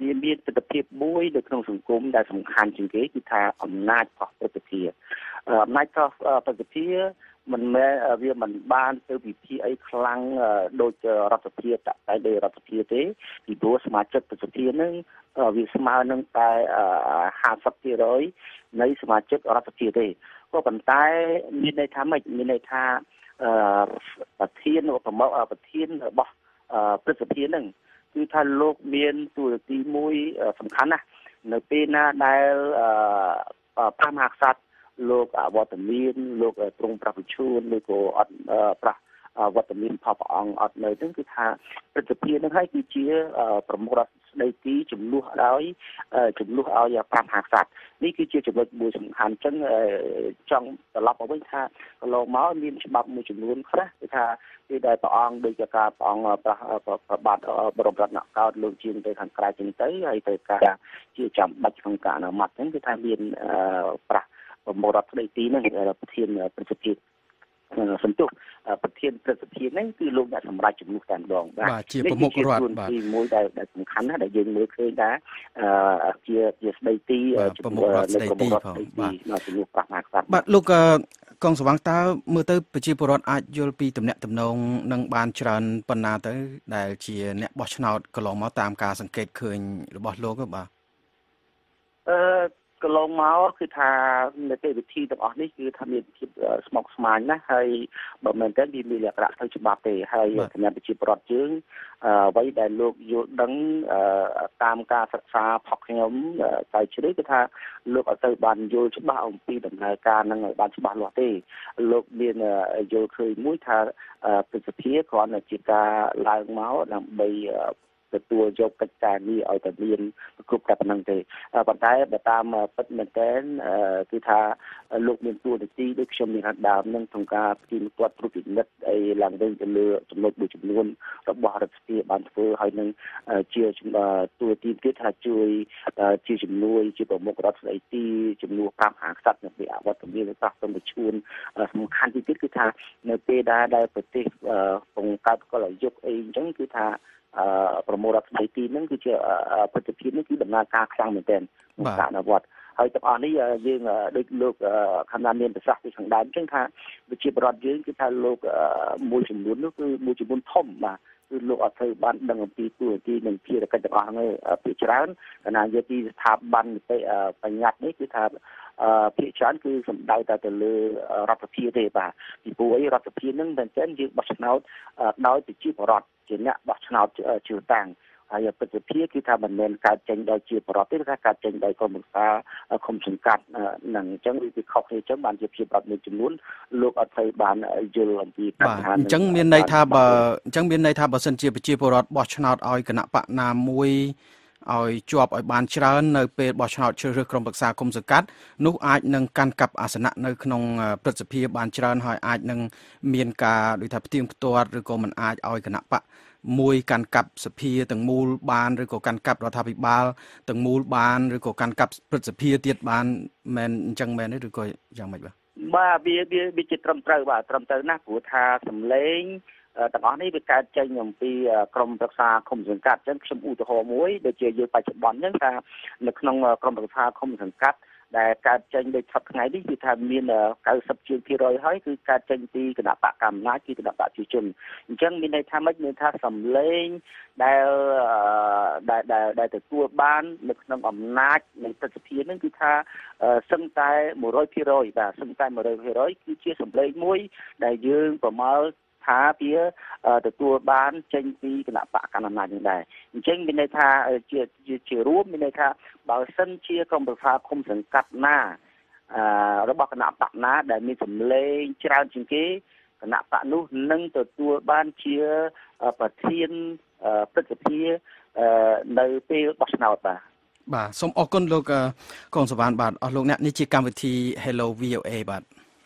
វាមានទស្សនវិជ្ជាមួយនៅក្នុងសង្គមដែលសំខាន់ជាងគេគឺថាអំណាចរបស់ប្រតិភិអំណាចរបស់ប្រតិភិមិនមែនវាមិនបានទៅពិភាក្សាអីខ្លាំងដូចរដ្ឋសភាតែដោយរដ្ឋសភាទេពីព្រោះសមាជិកប្រតិភិនឹងវាស្មើនឹងតែห้าสิบភាគរយ នៃសមាជិករដ្ឋសភាទេក៏ប៉ុន្តែមានន័យថាម៉េចមានន័យថាប្រធានប្រមុខប្រធានរបស់ប្រតិភិនឹងគឺថាលោកមានតួនាទីមួយសំខាន់ណាស់នៅពេលណាដែលព្រះមហាក្សត្រលោកអវត្តមានលោកទ្រង់ប្រពន្ធជួនឬក៏អត់ប្រះវត្តមានផលព្រះអង្គអត់នៅហ្នឹងគឺថាព្រឹទ្ធសភានឹងហើយគឺជាប្រមុខរដ្ឋស្ដីទីជំនួសដោយជំនួសឲ្យព្រះមហាក្សត្រនេះគឺជាចំណុចមួយសំខាន់អញ្ចឹងចង់ត្រឡប់មកវិញថាកន្លងមកមានច្បាប់មួយចំនួនខ្លះគឺថាពេលដែលព្រះអង្គដូចជាការព្រះអង្គប្របាទបរមរតនកោដ្ឋលោកជាងទៅខាងក្រៅជាងទៅហើយទៅការជាចាំបាច់ក្នុងការអនុម័តហ្នឹងគឺថាមានប្រះប្រមុខរដ្ឋស្ដីទីហ្នឹងប្រធានព្រឹទ្ធសភាសន្ទុះប្រធានព្រឹទ្ធសភាហ្នឹងគឺលោកអ្នកសម្រាប់ជំនួសតែម្ដង
បាទជាប្រមុខរដ្ឋបាទ
ទីមួយដែលសំខាន់ណាស់ដែលយើងមើលឃើញថាជាជាស្ដីទី
ប្រមុខរដ្ឋស្ដីទីផងបាទ
ជំនួសព្រះមហាក្សត្រ
បាទលោកកងសវាងតើមើលទៅប្រជាពលរដ្ឋអាចយល់ពីទំនាក់ទំនងនឹងបានច្រើនប៉ុណ្ណាទៅដែលជាអ្នកបោះឆ្នោតកន្លងមកតាមការសង្កេតឃើញរបស់លោកបាទ
អឺកន្លងមកគឺថានីតិវិធីទាំងអស់នេះគឺថាមានភាពស្មុគស្មាញណាស់ហើយបើមិនទៅវាមានលក្ខណៈទៅច្បាប់ទេហើយគណៈប្រជាពលរដ្ឋយើងអ្វីដែលលោកយល់ដឹងតាមការសិក្សាផុសខ្ញុំតែជ្រៅគឺថាលោកអត់ទៅបានយល់ច្បាស់អំពីដំណើរការនឹងឲ្យបានច្បាស់លាស់ទេលោកមានយល់ឃើញមួយថាព្រឹទ្ធសភាគ្រាន់តែជាការឡើងមកដើម្បីទទួលយកកិច្ចការនេះឲ្យតែមានគ្រប់តែប៉ុណ្្នឹងទេប៉ុន្តែបើតាមពិតមែនទែនគឺថាលោកមានទួនាទីដូចខ្ញុំមានដើមនឹងក្នុងការទីមទាត់ត្រួតពិនិត្យអីឡើងវិញទៅលើចំណុចមួយចំនួនរបស់រដ្ឋសភាបានធ្វើហើយនឹងជាទួនាទីទៀតថាជួយជាជំនួយជាប្រមុខរដ្ឋស្ដីទីជំនួសព្រះមហាក្សត្រនៅពេលអវត្តមានប្រសិទ្ធិឈួនសំខាន់ទីទៀតគឺថានៅពេលដែលដែលប្រទេសបង្កើតកលយុគអីអញ្ចឹងគឺថាប្រមូលរដ្ឋស្ដីទីហ្នឹងគឺជាប្រតិភិនេះគឺដំណើរការខ្លាំងមែនទែនក្នុងការអនុវត្តហើយទាំងអស់នេះយើងដូចលោកខណ្ឌមានប្រសាសន៍ពីខាងដើមអញ្ចឹងថាវិជាប្រដ្ឋយើងគឺថាលោកមួយចំនួននោះគឺមួយចំនួនធំបាទគឺលោកអត់ធ្វើបានដឹងអំពីទូរទស្សន៍និងភារកិច្ចទាំងអស់ហ្នឹងពីច្រើនកណាយកទីស្ថាប័ននីតិបញ្ញត្តិនេះគឺថាភាគច្រើនគឺសំដៅតែទៅលើរដ្ឋសភាទេបាទពីព្រោះអីរដ្ឋសភានឹងមែនទែនយើងបោះឆ្នោតដោយប្រជាពលរដ្ឋជាអ្នកបោះឆ្នោតជ្រើសតាំងហើយប្រតិភិគឺថាមិនមែនកើតចេញដោយជាបរិបទទេថាកើតចេញដោយក្រុមប្រឹក្សាឃុំសង្កាត់ហ្នឹងអញ្ចឹងវាខុសគ្នាអញ្ចឹងបានជាភាពប្រាប់មួយចំនួនលោកអត់ត្រូវបានយល់អំពី
បញ្ហាអញ្ចឹងមានន័យថាបើអញ្ចឹងមានន័យថាបើសិនជាប្រជាពលរដ្ឋបោះឆ្នោតឲ្យគណៈបកណាមួយឲ្យជាប់ឲ្យបានច្រើននៅពេលបោះឆ្នោតជ្រើសរើសក្រុមប្រឹក្សាគុំសង្កាត់នោះអាចនឹងកាន់កាប់អាសនៈនៅក្នុងព្រឹទ្ធសភាបានច្រើនហើយអាចនឹងមានការដូចថាផ្ទៀងផ្ទាត់ឬក៏មិនអាចឲ្យគណៈបកមួយកាន់កាប់សភាទាំងមូលបានឬក៏កាន់កាប់រដ្ឋាភិបាលទាំងមូលបានឬក៏កាន់កាប់ព្រឹទ្ធសភាទៀតបានមែនអញ្ចឹងមែនទេឬក៏យ៉ាងម៉េចបាទ
បាទវាវាជាត្រឹមត្រូវបាទត្រឹមត្រូវណាស់ព្រោះថាសម្លេងទាំងអស់នេះវាកើតចេញអំពីក្រមប្រឹក្សាឃុំសង្កាត់អញ្ចឹងខ្ញុំឧទាហរណ៍មួយដូចជាយើងបច្ចុប្បន្នអញ្ចឹងថានៅក្នុងក្រមប្រឹក្សាឃុំសង្កាត់ដែលកើតចេញដូចសប្តាហ៍ថ្ងៃនេះគឺថាមាន90ជាងភាគរយហើយគឺកើតចេញពីគណៈបកកម្មាគឺគណៈបកប្រជាជនអញ្ចឹងមានន័យថាម៉េចមានថាសម្លេងដែលដែលដែលទទួលបាននៅក្នុងអំណាចនៃព្រឹទ្ធសភានឹងគឺថាសឹងតែ100%បាទសឹងតែ100%គឺជាសម្លេងមួយដែលយើងប្រមាលថាវាទទួលបានចេញពីគណៈបកកណ្ដាលអំណាចនេះដែរអញ្ចឹងមានន័យថាជាជារួមមានន័យថាបើសិនជាក្រុមប្រឹក្សាឃុំសង្កាត់ណារបស់គណៈបកណាដែលមានសម្លេងច្រើនជាងគេគណៈបកនោះនឹងទទួលបានជាប្រធានព្រឹទ្ធសភានៅពេលបោះឆ្នោតបាទ
បាទសូមអរគុណលោកកងសវណ្ណបាទអស់លោកអ្នកនេះជាកម្មវិធី Hello វី អូ เอ បាទ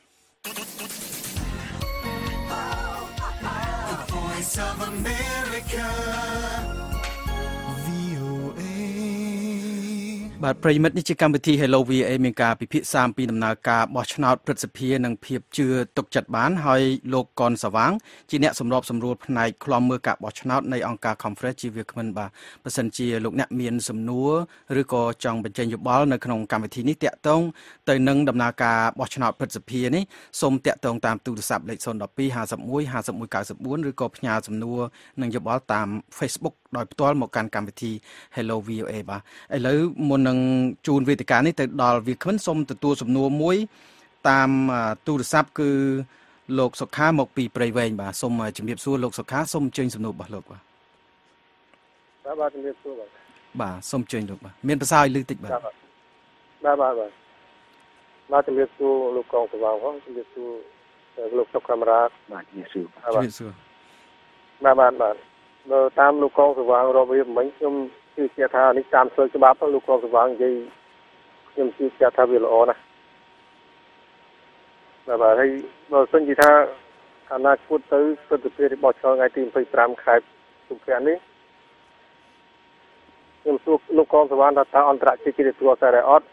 of America វី អូ เอ
បាទប្រិមិត្តនេះជាកម្មវិធី Hello วี เอ មានការពិភាក្សាអំពីដំណើរការបោះឆ្នោតព្រឹទ្ធសភានិងភាពជឿទុកចិត្តបានហើយលោកកនសវាងជាអ្នកសម្របសម្រួលផ្នែកឃ្លាំមើលការបោះឆ្នោតនៃអង្គការ Conference ជាវាគ្មិនបាទបើសិនជាលោកអ្នកមានសំណួរឬក៏ចង់បញ្ចេញយោបល់នៅក្នុងកម្មវិធីនេះតាក់ទងទៅនឹងដំណើរការបោះឆ្នោតព្រឹទ្ធសភានេះសូមតាក់ទងតាមទូរស័ព្ទលេខศูนย์ หนึ่ง สอง ห้า หนึ่ง หนึ่ง ห้า หนึ่ง เก้า สี่ ឬក៏ផ្ញើសំណួរនិងយោបល់តាម Facebook ដោយផ្ទាល់មកកាន់កម្មវិធី Hello วี เอ បាទឥឡូវមុននឹងជួនវេទិកានេះទៅដល់វាគ្មិនសូមទទួលសំណួរមួយតាមទូរស័ព្ទគឺលោកសុខាមកពីព្រៃវែងបាទសូមជំរាបសួរលោកសុខាសូមអញ្ជើញសំណួររបស់លោកបាទ
បាទបាទជំរាបសួរបាទ
បាទសូមអញ្ជើញលោកបាទមានភាសាឲ្យលឺតិចបាទ
បាទបាទបាទបាទជំរាបសួរលោកកងសវាងផងជំរាបសួរលោកសុខកាមេរ៉ា
បាទជំរាបសួរ
ជំរាបសួរ
បាទបាទបាទបើតាមលោកកងសវាងរកវាមិញខ្ញុំជឿជាក់ថានេះតាមផ្លូវច្បាប់លោកកងសវាងនិយាយខ្ញុំជឿជាក់ថាវាល្អណាស់បាទបាទហើយបើសិនជាថាអនាគតទៅព្រឹត្តិការណ៍របស់ឆ្លងថ្ងៃទីยี่สิบห้าខែសុភ័ក្រនេះខ្ញុំសួរលោកកងសវាងថាតើអន្តរជាតិគេទទួលស្គាល់អត់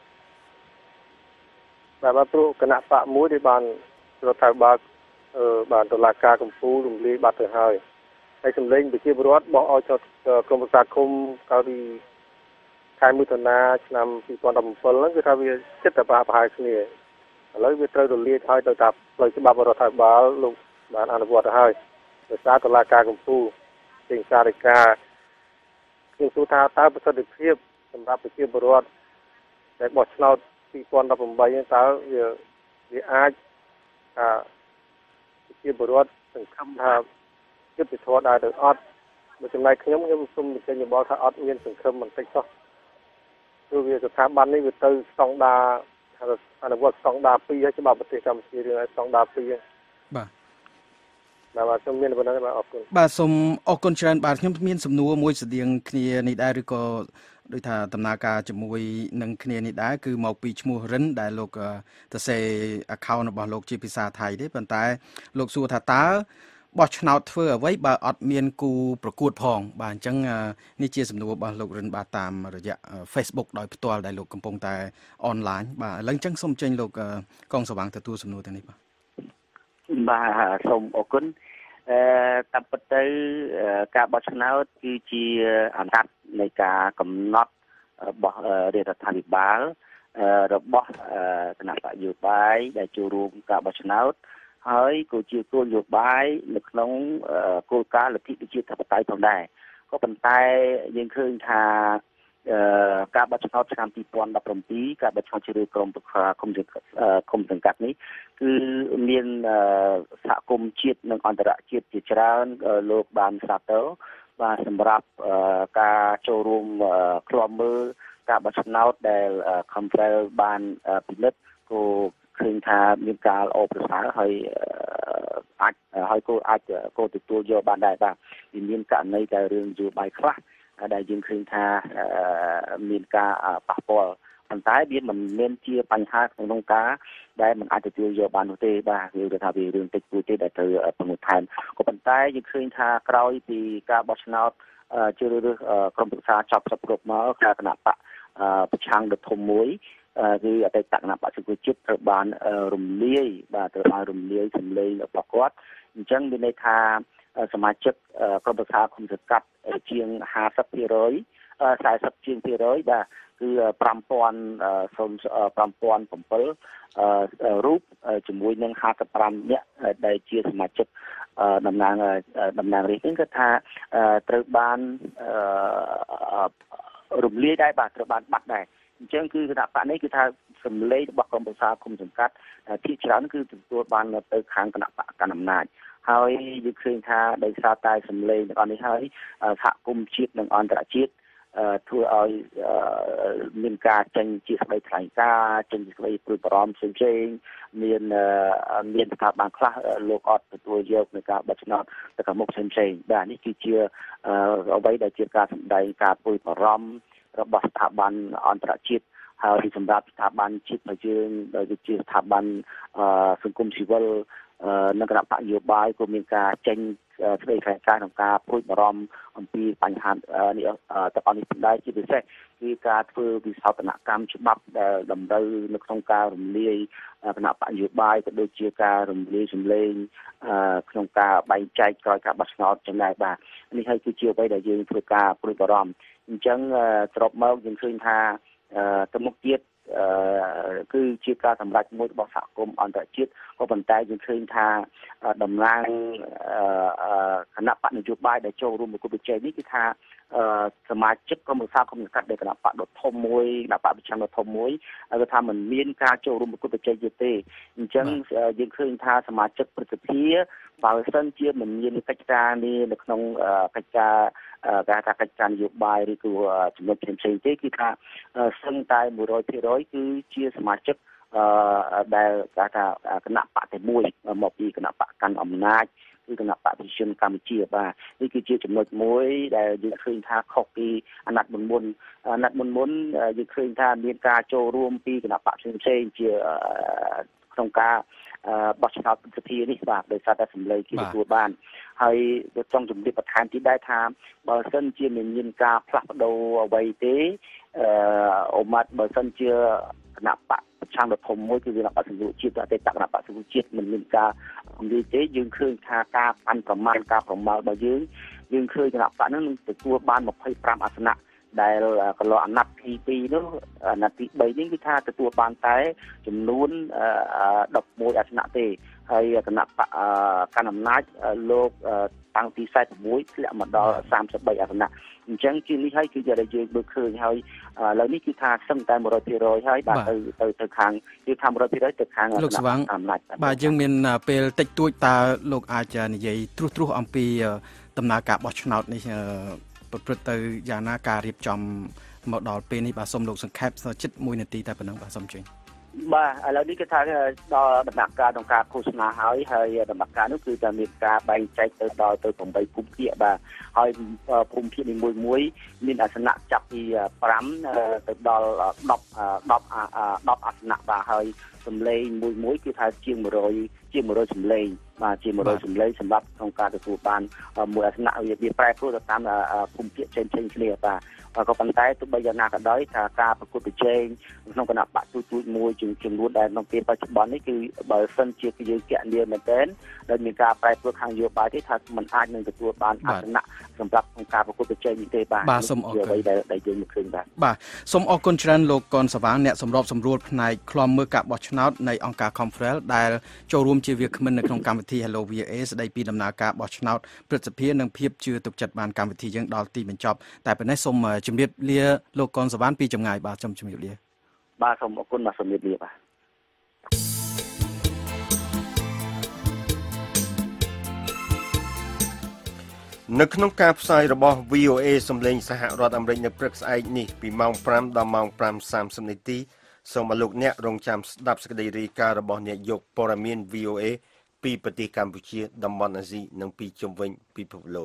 បាទបាទព្រោះគណៈបកមួយដែលបានរដ្ឋាភិបាលអឺបានតុលាការកំពូលរំលាយបាត់ទៅហើយហើយសម្លេងប្រជាពលរដ្ឋបោះឲ្យក្រមប្រឹក្សាឃុំកាលពីខែមិថុនាឆ្នាំยี่สิบสิบเจ็ดហ្នឹងគឺថាវាចិត្តតែប្រហែលគ្នាឥឡូវវាត្រូវរលាយឲ្យទៅតាមផ្លូវច្បាប់រដ្ឋាភិបាលលោកបានអនុវត្តទៅហើយដោយសារតុលាការកំពូលចេញសារដីកាខ្ញុំសួរថាតើប្រសិទ្ធភាពសម្រាប់ប្រជាពលរដ្ឋដែលបោះឆ្នោតยี่สิบสิบแปดហ្នឹងតើវាវាអាចថាប្រជាពលរដ្ឋសង្ឃឹមថាយុទ្ធធម៌ដែរទៅអត់បើចំណែកខ្ញុំខ្ញុំសូមបញ្ចេញយោបល់ថាអត់មានសង្ឃឹមបន្តិចសោះព្រោះវាស្ថាប័ននេះវាទៅស្តង់ដារអនុវត្តស្តង់ដារពីរហើយច្បាប់ប្រទេសកម្ពុជារឿងឲ្យស្តង់ដារពីរ
បាទ
បាទបាទសូមមានប៉ុណ្ណឹងបាទអរគុណ
បាទសូមអរគុណច្រើនបាទខ្ញុំមានសំណួរមួយស្តៀងគ្នានេះដែរឬក៏ដោយថាដំណើរការជាមួយនឹងគ្នានេះដែរគឺមកពីឈ្មោះរិនដែលលោកទៅសេ account របស់លោកជាភាសាថៃទេប៉ុន្តែលោកសួរថាតើបោះឆ្នោតធ្វើអ្វីបើអត់មានគូប្រកួតផងបាទអញ្ចឹងនេះជាសំណួររបស់លោករិនបាទតាមរយៈ Facebook ដោយផ្ទាល់ដែលលោកកំពុងតែអនឡាញបាទឥឡូវអញ្ចឹងសូមចេញលោកកងសវាងទទួលសំណួរទៅនេះបាទ
បាទសូមអរគុណអឺតាមពិតទៅការបោះឆ្នោតគឺជាអន្តរនៃការកំណត់របស់រដ្ឋាភិបាលរបស់គណៈបកនយោបាយដែលចូលរួមការបោះឆ្នោតហើយក៏ជាគោលនយោបាយនៅក្នុងគោលការណ៍លទ្ធិប្រជាធិបតេយ្យផងដែរក៏ប៉ុន្តែយើងឃើញថាការបោះឆ្នោតឆ្នាំยี่สิบสิบเจ็ดការបោះឆ្នោតជ្រើសរើសក្រុមប្រឹក្សាគុំគុំសង្កាត់នេះគឺមានសហគមន៍ជាតិនិងអន្តរជាតិជាច្រើនលោកបានសាទរបាទសម្រាប់ការចូលរួមឃ្លាំមើលការបោះឆ្នោតដែល Conference បានពិនិត្យក៏ឃើញថាមានការល្អប្រសើរហើយអាចហើយក៏អាចក៏ទទួលយកបានដែរបាទវាមានករណីតែរឿងនយោបាយខ្លះដែលយើងឃើញថាមានការប៉ះពាល់ប៉ុន្តែវាមិនមែនជាបញ្ហាក្នុងការដែលមិនអាចទទួលយកបាននោះទេបាទគឺថាវារឿងតិចតួចទេដែលត្រូវពង្រឹងថែមក៏ប៉ុន្តែយើងឃើញថាក្រោយពីការបោះឆ្នោតជ្រើសរើសក្រុមប្រឹក្សាចប់គ្រប់គ្រប់មកគណៈបកប្រឆាំងដ៏ធំមួយគឺអតីតគណៈបក្សសង្គ្រោះជាតិត្រូវបានរំលាយបាទត្រូវបានរំលាយសម្លេងរបស់គាត់អញ្ចឹងមានន័យថាសមាជិកក្រុមប្រឹក្សាគុំសង្កាត់ជាងห้าสิบភាគរយ สี่สิบជាងភាគរយបាទគឺfive thousand five thousand sevenរូបជាមួយនឹងห้าสิบห้าនាក់ដែលជាសមាជិកតំណាងតំណាងរាស្ត្រនេះគឺថាត្រូវបានរំលាយដែរបាទត្រូវបានបាត់ដែរអញ្ចឹងគឺគណៈបកនេះគឺថាសម្លេងរបស់ក្រុមប្រឹក្សាគុំសង្កាត់ភាគច្រើនគឺទទួលបានទៅខាងគណៈបកកណ្ដាលអំណាចហើយយើងឃើញថាដោយសារតែសម្លេងទាំងអស់នេះហើយសហគមន៍ជាតិនិងអន្តរជាតិធ្វើឲ្យមានការចេញជាស្ដីថ្លែងការណ៍ចេញជាស្ដីព្រួយបារម្ភផ្សេងៗមានមានស្ថាប័នខ្លះលោកអត់ទទួលយកនៃការបោះឆ្នោតទៅខាងមុខផ្សេងៗបាទនេះគឺជាអ្វីដែលជាការសម្ដែងការព្រួយបារម្ភរបស់ស្ថាប័នអន្តរជាតិហើយសម្រាប់ស្ថាប័នជាតិរបស់យើងដែលជាស្ថាប័នសង្គមស៊ីវិលនិងគណៈបកនយោបាយក៏មានការចេញស្ដីខាងការក្នុងការព្រួយបារម្ភអំពីបញ្ហានេះទាំងអស់នេះដែរជាពិសេសគឺការធ្វើវិសោធនកម្មច្បាប់ដែលតម្រូវនៅក្នុងការរំលាយគណៈបកនយោបាយក៏ដូចជាការរំលាយសម្លេងក្នុងការបែងចែកក្រោយការបោះឆ្នោតចឹងដែរបាទនេះហើយគឺជាអ្វីដែលយើងធ្វើការព្រួយបារម្ភអញ្ចឹងសរុបមកយើងឃើញថាទៅមុខទៀតគឺជាការសម្រេចមួយរបស់សហគមន៍អន្តរជាតិក៏ប៉ុន្តែយើងឃើញថាតំណាងគណៈបកនយោបាយដែលចូលរួមប្រគល់ប្រជែងនេះគឺថាសមាជិកក្រុមប្រឹក្សាគុំសង្កាត់ដែលគណៈបកដ៏ធំមួយគណៈបកប្រឆាំងដ៏ធំមួយគឺថាมันមានការចូលរួមប្រគល់ប្រជែងទេអញ្ចឹងយើងឃើញថាសមាជិកព្រឹទ្ធសភាបើសិនជាមិនមានកិច្ចការនេះនៅក្នុងកិច្ចការការថាកិច្ចការនយោបាយឬក៏ចំណុចផ្សេងៗទេគឺថាសឹងតែ một trăm phần trăm គឺជាសមាជិកដែលគេថាគណៈបកតែមួយមកពីគណៈបកកាន់អំណាចគឺគណៈបកប្រជាជនកម្ពុជាបាទនេះគឺជាចំណុចមួយដែលយើងឃើញថាខុសពីអាណត្តិមុនមុនអាណត្តិមុនមុនយើងឃើញថាមានការចូលរួមពីគណៈបកផ្សេងៗជាក្នុងការបោះឆ្នោតសភានេះបាទដោយសារតែសម្លេងគេទទួលបានហើយចង់ជំរាបបន្ថែមទៀតដែរថាបើសិនជាមិនមានការផ្លាស់ប្ដូរអ្វីទេអឺអូម៉ាត់បើសិនជាគណៈបកប្រឆាំងដ៏ធំមួយគឺគណៈបកសង្គ្រោះជាតិអតីតគណៈបកសង្គ្រោះជាតិមិនមានការនិយាយទេយើងឃើញថាការប៉ាន់ប្រមាណការប្រមាលរបស់យើងយើងឃើញគណៈបកហ្នឹងនឹងទទួលបានยี่สิบห้าអាសនៈដែលកន្លងអាណត្តិទីពីរនោះអាណត្តិទីបីនេះគឺថាទទួលបានតែចំនួនสิบเอ็ดអាសនៈទេហើយគណៈបកកណ្ដាលអំណាចលោកតាំងពីสี่สิบหกធ្លាក់មកដល់สามสิบสามអាសនៈអញ្ចឹងជានេះហើយគឺជាដែលយើងមើលឃើញហើយឥឡូវនេះគឺថាសឹងតែ một trăm phần trăm ហើយបាទទៅទៅទៅខាងគឺថា một trăm phần trăm ទៅខាងលោកស្វាងអំណាច
បាទយើងមានពេលតិចតួចតើលោកអាចនិយាយត្រួសត្រាសអំពីដំណើរការបោះឆ្នោតនេះប្រព្រឹត្តទៅយ៉ាងណាការរៀបចំមកដល់ពេលនេះបាទសូមលោកសង្ខេបជិតមួយនាទីតែប៉ុណ្ណឹងបាទសូមជឿ
បាទឥឡូវនេះគឺថាដល់ដំណាក់កាលក្នុងការឃោសនាហើយហើយដំណាក់កាលនោះគឺតែមានការបែងចែកទៅដល់ទៅeightភូមិភាគបាទហើយភូមិភាគនីមួយៗមានអាសនៈចាប់ពីfiveទៅដល់ten tenអាសនៈបាទហើយសម្លេងមួយមួយគឺថាជាងone hundredជាងone hundredសម្លេងបាទជាone hundredសម្លេងសម្រាប់ក្នុងការទទួលបានមួយអាសនៈវាប្រែប្រួលទៅតាមភូមិភាគផ្សេងៗគ្នាបាទក៏ប៉ុន្តែទោះបីយ៉ាងណាក៏ដោយថាការប្រកួតប្រជែងក្នុងគណៈបកទូទួយមួយចំនួនដែលក្នុងពេលបច្ចុប្បន្ននេះគឺបើសិនជាយើងគណនាមែនទែនដែលមានការប្រែប្រួលខាងនយោបាយទេថាมันអាចនឹងទទួលបានអាសនៈសម្រាប់ក្នុងការប្រកួតប្រជែងនេះទេបាទ
បាទសូមអរគុណ
ដែលយើងមកឃើញបាទ
បាទសូមអរគុណច្រើនលោកកនសវាងអ្នកសម្របសម្រួលផ្នែកឃ្លាំមើលការបោះឆ្នោតនៃអង្គការ Confrel ដែលចូលរួមជាវាគ្មិននៅក្នុងកម្មវិធី Hello วี เอ ស្ដីពីដំណើរការបោះឆ្នោតព្រឹទ្ធសភានិងភាពជឿទុកចិត្តបានកម្មវិធីយើងដល់ទីបញ្ចប់តែប៉ុណ្ណេះសូមជម្រាបលាលោកកនសវាងពីចម្ងាយបាទសូមជម្រាបលា
បាទសូមអរគុណបាទសូមជម្រាបលាបាទ
នៅក្នុងការផ្សាយរបស់ វី អូ เอ សំឡេងសហរដ្ឋអាមេរិកនៅព្រឹកស្អែកនេះពីម៉ោងfiveដល់ម៉ោងfive thirtyនាទីសូមឲ្យលោកអ្នករងចាំស្ដាប់សេចក្តីរាយការណ៍របស់អ្នកយកព័ត៌មាន វី អូ เอ ពីប្រទេសកម្ពុជាតំបន់អាស៊ីនិងពីជុំវិញពិភពលោក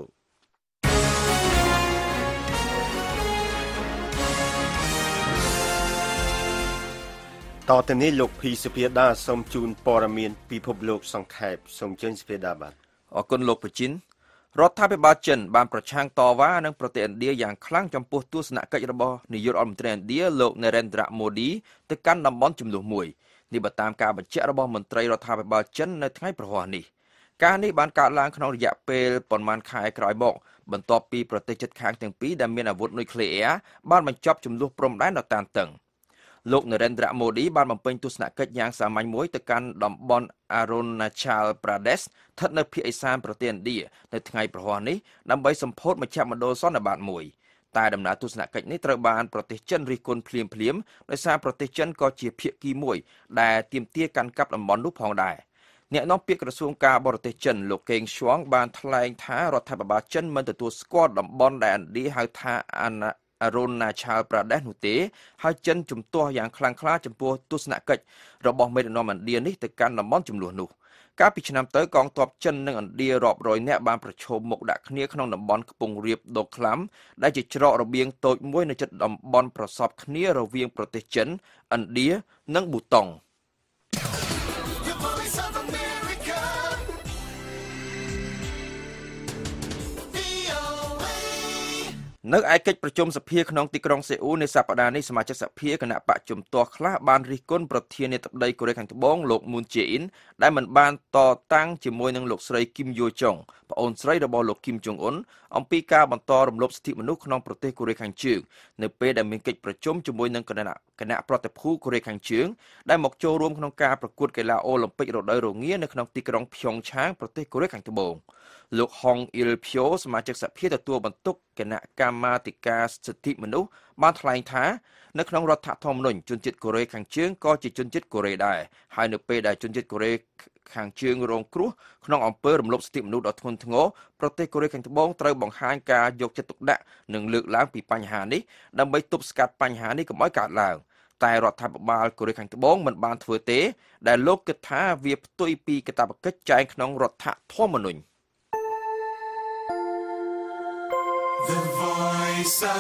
តទៅនេះលោកភីសុភាដាសូមជូនព័ត៌មានពិភពលោកសង្ខេបសូមជើញសុភាដាបាទ
អរគុណលោកប្រជិនរដ្ឋាភិបាលចិនបានប្រឆាំងតវ៉ានឹងប្រទេសឥណ្ឌាយ៉ាងខ្លាំងចំពោះទស្សនកិច្ចរបស់នាយករដ្ឋមន្ត្រីឥណ្ឌាលោក Narendra Modi ទៅកាន់តំបន់ចំនួនមួយនេះបើតាមការបញ្ជាក់របស់មន្ត្រីរដ្ឋាភិបាលចិននៅថ្ងៃប្រហ័សនេះការនេះបានកើតឡើងក្នុងរយៈពេលប្រមាណខែក្រោយមកបន្ទាប់ពីប្រទេសជិតខាងទាំងពីរដែលមានអាវុធនុយក្លេអ៊ែរបានបញ្ចប់ជម្លោះព្រំដែនដ៏តានតឹងលោក Narendra Modi បានបំពេញទស្សនកិច្ចយ៉ាងសាមញ្ញមួយទៅកាន់តំបន់ Arunachal Pradesh ស្ថិតនៅភាគឦសានប្រទេសឥណ្ឌានៅថ្ងៃប្រហ័សនេះដើម្បីសម្ពោធមជ្ឈមណ្ឌលសន្និបាតមួយតែដំណើរទស្សនកិច្ចនេះត្រូវបានប្រទេសចិនរិះគន់ភ្លាមភ្លាមដោយសារប្រទេសចិនក៏ជាភាគីមួយដែលទាមទារកាន់កាប់តំបន់នោះផងដែរអ្នកនាំពាក្យក្រសួងការបរទេសចិនលោកកេងឈ្វងបានថ្លែងថារដ្ឋាភិបាលចិនមិនទទួលស្គាល់តំបន់ដែលឥណ្ឌាហៅថាអារុនណាឆាល់ប្រាដេសនោះទេហើយចិនជំទាស់យ៉ាងខ្លាំងក្លាចំពោះទស្សនកិច្ចរបស់មេដឹកនាំឥណ្ឌានេះទៅកាន់តំបន់ចំនួននោះកាលពីឆ្នាំទៅកងទ័ពចិននិងឥណ្ឌារាប់រយនាក់បានប្រឈមមុខដាក់គ្នាក្នុងតំបន់ខ្ពង់រាបដូក្លាំដែលជាច្រករបៀងតូចមួយនៅជិតតំបន់ប្រសពគ្នារវាងប្រទេសចិនឥណ្ឌានិងប៊ូតុងនៅឯកិច្ចប្រជុំសភាក្នុងទីក្រុងសេអ៊ូលនៅសប្តាហ៍នេះសមាជិកសភាគណៈបកជំទាស់ខ្លះបានរិះគន់ប្រធានាធិបតីកូរ៉េខាងត្បូងលោកមូនជេអ៊ីនដែលមិនបានតតាំងជាមួយនឹងលោកស្រីគីមយូចុងប្អូនស្រីរបស់លោកគីមចុងអ៊ុនអំពីការបន្តរំលោភសិទ្ធិមនុស្សក្នុងប្រទេសកូរ៉េខាងជើងនៅពេលដែលមានកិច្ចប្រជុំជាមួយនឹងគណៈគណៈប្រតិភូកូរ៉េខាងជើងដែលមកចូលរួមក្នុងការប្រកួតកីឡាអូឡ িম্প ិករដូវរងានៅក្នុងទីក្រុងភ្យុងឆាងប្រទេសកូរ៉េខាងត្បូងលោកហុងអ៊ីលភីអូសមាជិកសភាទទួលបន្ទុកគណៈកម្មាធិការសិទ្ធិមនុស្សបានថ្លែងថានៅក្នុងរដ្ឋធម្មនុញ្ញជនជាតិកូរ៉េខាងជើងក៏ជាជនជាតិកូរ៉េដែរហើយនៅពេលដែលជនជាតិកូរ៉េខាងជើងរងគ្រោះក្នុងអំពើរំលោភសិទ្ធិមនុស្សដ៏ធ្ងន់ធ្ងរប្រទេសកូរ៉េខាងត្បូងត្រូវបង្ហាញការយកចិត្តទុកដាក់និងលើកឡើងពីបញ្ហានេះដើម្បីទប់ស្កាត់បញ្ហានេះកុំឲ្យកើតឡើងតែរដ្ឋាភិបាលកូរ៉េខាងត្បូងមិនបានធ្វើទេដែលលោកគិតថាវាផ្ទុយពីកាតព្វកិច្ចចែងក្នុងរដ្ឋធម្មនុញ្ញ
The Voice of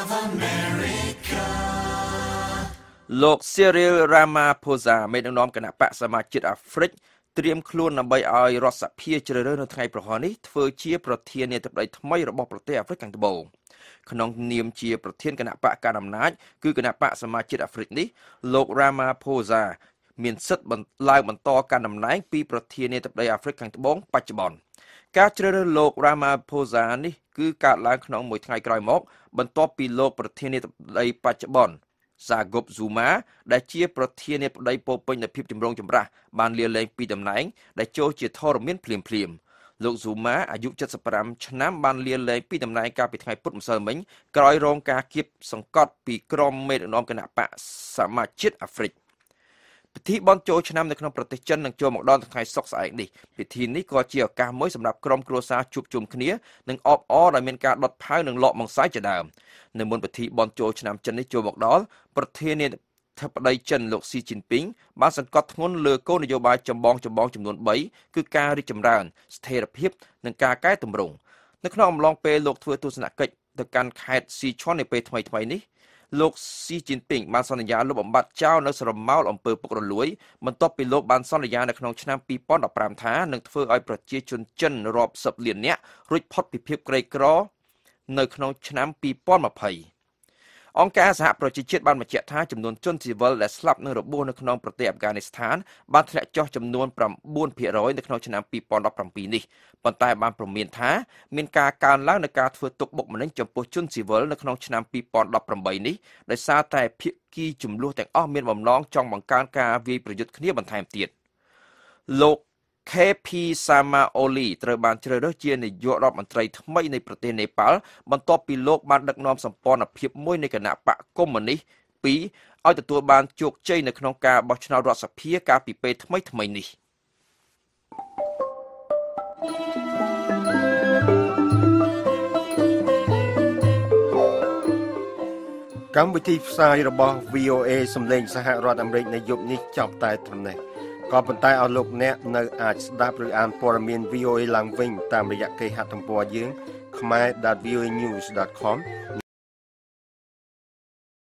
America
លោក Cyril Ramaphosa មេដឹកនាំគណៈបកសមាជិកអាហ្វ្រិកត្រៀមខ្លួនដើម្បីឲ្យរដ្ឋសភាជ្រើសរើសនៅថ្ងៃប្រហោះនេះធ្វើជាប្រធានាធិបតីថ្មីរបស់ប្រទេសអាហ្វ្រិកខាងត្បូងក្នុងនាមជាប្រធានគណៈបកកណ្ដាលអំណាចគឺគណៈបកសមាជិកអាហ្វ្រិកនេះលោក Ramaphosa មានសិទ្ធិឡើងបន្តកាន់តំណែងពីប្រធានាធិបតីអាហ្វ្រិកខាងត្បូងបច្ចុប្បន្នការជ្រើសរើសលោក Ramaphosa នេះគឺកើតឡើងក្នុងមួយថ្ងៃក្រោយមកបន្ទាប់ពីលោកប្រធានាធិបតីបច្ចុប្បន្នJacob Zuma ដែលជាប្រធានាធិបតីពោពេញដោយភាពចម្រូងចម្រាសបានលាលែងពីតំណែងដែលចូលជាធរមានភ្លាមភ្លាមលោក Zuma អាយុเจ็ดสิบห้าឆ្នាំបានលាលែងពីតំណែងកាលពីថ្ងៃពុធម្សិលមិញក្រោយរងការគៀបសង្កត់ពីក្រុមមេដឹកនាំគណៈបកសមាជិកអាហ្វ្រិកពិធីបុណ្យចូលឆ្នាំនៅក្នុងប្រទេសចិននឹងចូលមកដល់ថ្ងៃសុក្រស្អែកនេះពិធីនេះក៏ជាឱកាសមួយសម្រាប់ក្រុមគ្រួសារជួបជុំគ្នានិងអបអរដោយមានការដុតផាវនិងលក់ម៉ងសាយជាដើមនៅមុនពិធីបុណ្យចូលឆ្នាំចិននេះចូលមកដល់ប្រធានាធិបតីចិនលោកស៊ីជីនពីងបានសង្កត់ធ្ងន់លើគោលនយោបាយចម្បងចម្បងចំនួនបីគឺការរីកចម្រើនស្ថិរភាពនិងការកែតម្រង់នៅក្នុងអំឡុងពេលលោកធ្វើទស្សនកិច្ចទៅកាន់ខេត្តស៊ីឈွန်នៅពេលថ្មីៗនេះលោកស៊ីជីនពីងបានសន្យាលុបបំបាត់ចោលនៅស្រមោលអំពើពុករលួយបន្ទាប់ពីលោកបានសន្យានៅក្នុងឆ្នាំពីរពាន់ដប់ប្រាំថានឹងធ្វើឲ្យប្រជាជនចិនរាប់សិបលាននាក់រួចផុតពីភាពក្រីក្រនៅក្នុងឆ្នាំពីរពាន់ยี่สิบអង្គការសហប្រជាជាតិបានបញ្ជាក់ថាចំនួនជនស៊ីវិលដែលស្លាប់និងរបួសនៅក្នុងប្រទេសអាហ្វហ្គានីស្ថានបានធ្លាក់ចុះចំនួនnineភាគរយនៅក្នុងឆ្នាំពីរពាន់ដប់ប្រាំពីរនេះប៉ុន្តែបានព្រមានថាមានការកើនឡើងនៃការធ្វើទុកបុកម្នេញចំពោះជនស៊ីវិលនៅក្នុងឆ្នាំពីរពាន់ដប់ប្រាំបីនេះដោយសារតែភាគីចំនួនទាំងអស់មានបំណងចង់បង្កើនការវាយប្រយុទ្ធគ្នាបន្ថែមទៀតលោក ខេ ភី សាម៉ាអូលីត្រូវបានជ្រើសរើសជានាយករដ្ឋមន្ត្រីថ្មីនៃប្រទេសនេប៉ាល់បន្ទាប់ពីលោកបានដឹកនាំសម្ព័ន្ធភាពមួយនៃគណៈបកកុម្មុយនីសពីរឲ្យទទួលបានជោគជ័យនៅក្នុងការបោះឆ្នោតរដ្ឋសភាកាលពីពេលថ្មីថ្មីនេះ
កម្មវិធីផ្សាយរបស់ វី អូ เอ សំឡេងសហរដ្ឋអាមេរិកនៅយប់នេះចប់តែត្រឹមនេះក៏ប៉ុន្តែឲ្យលោកអ្នកនៅអាចស្ដាប់ឬអានព័ត៌មាន វី អូ เอ ឡើងវិញតាមរយៈគេហទំព័រយើង khmer dot v o a news dot com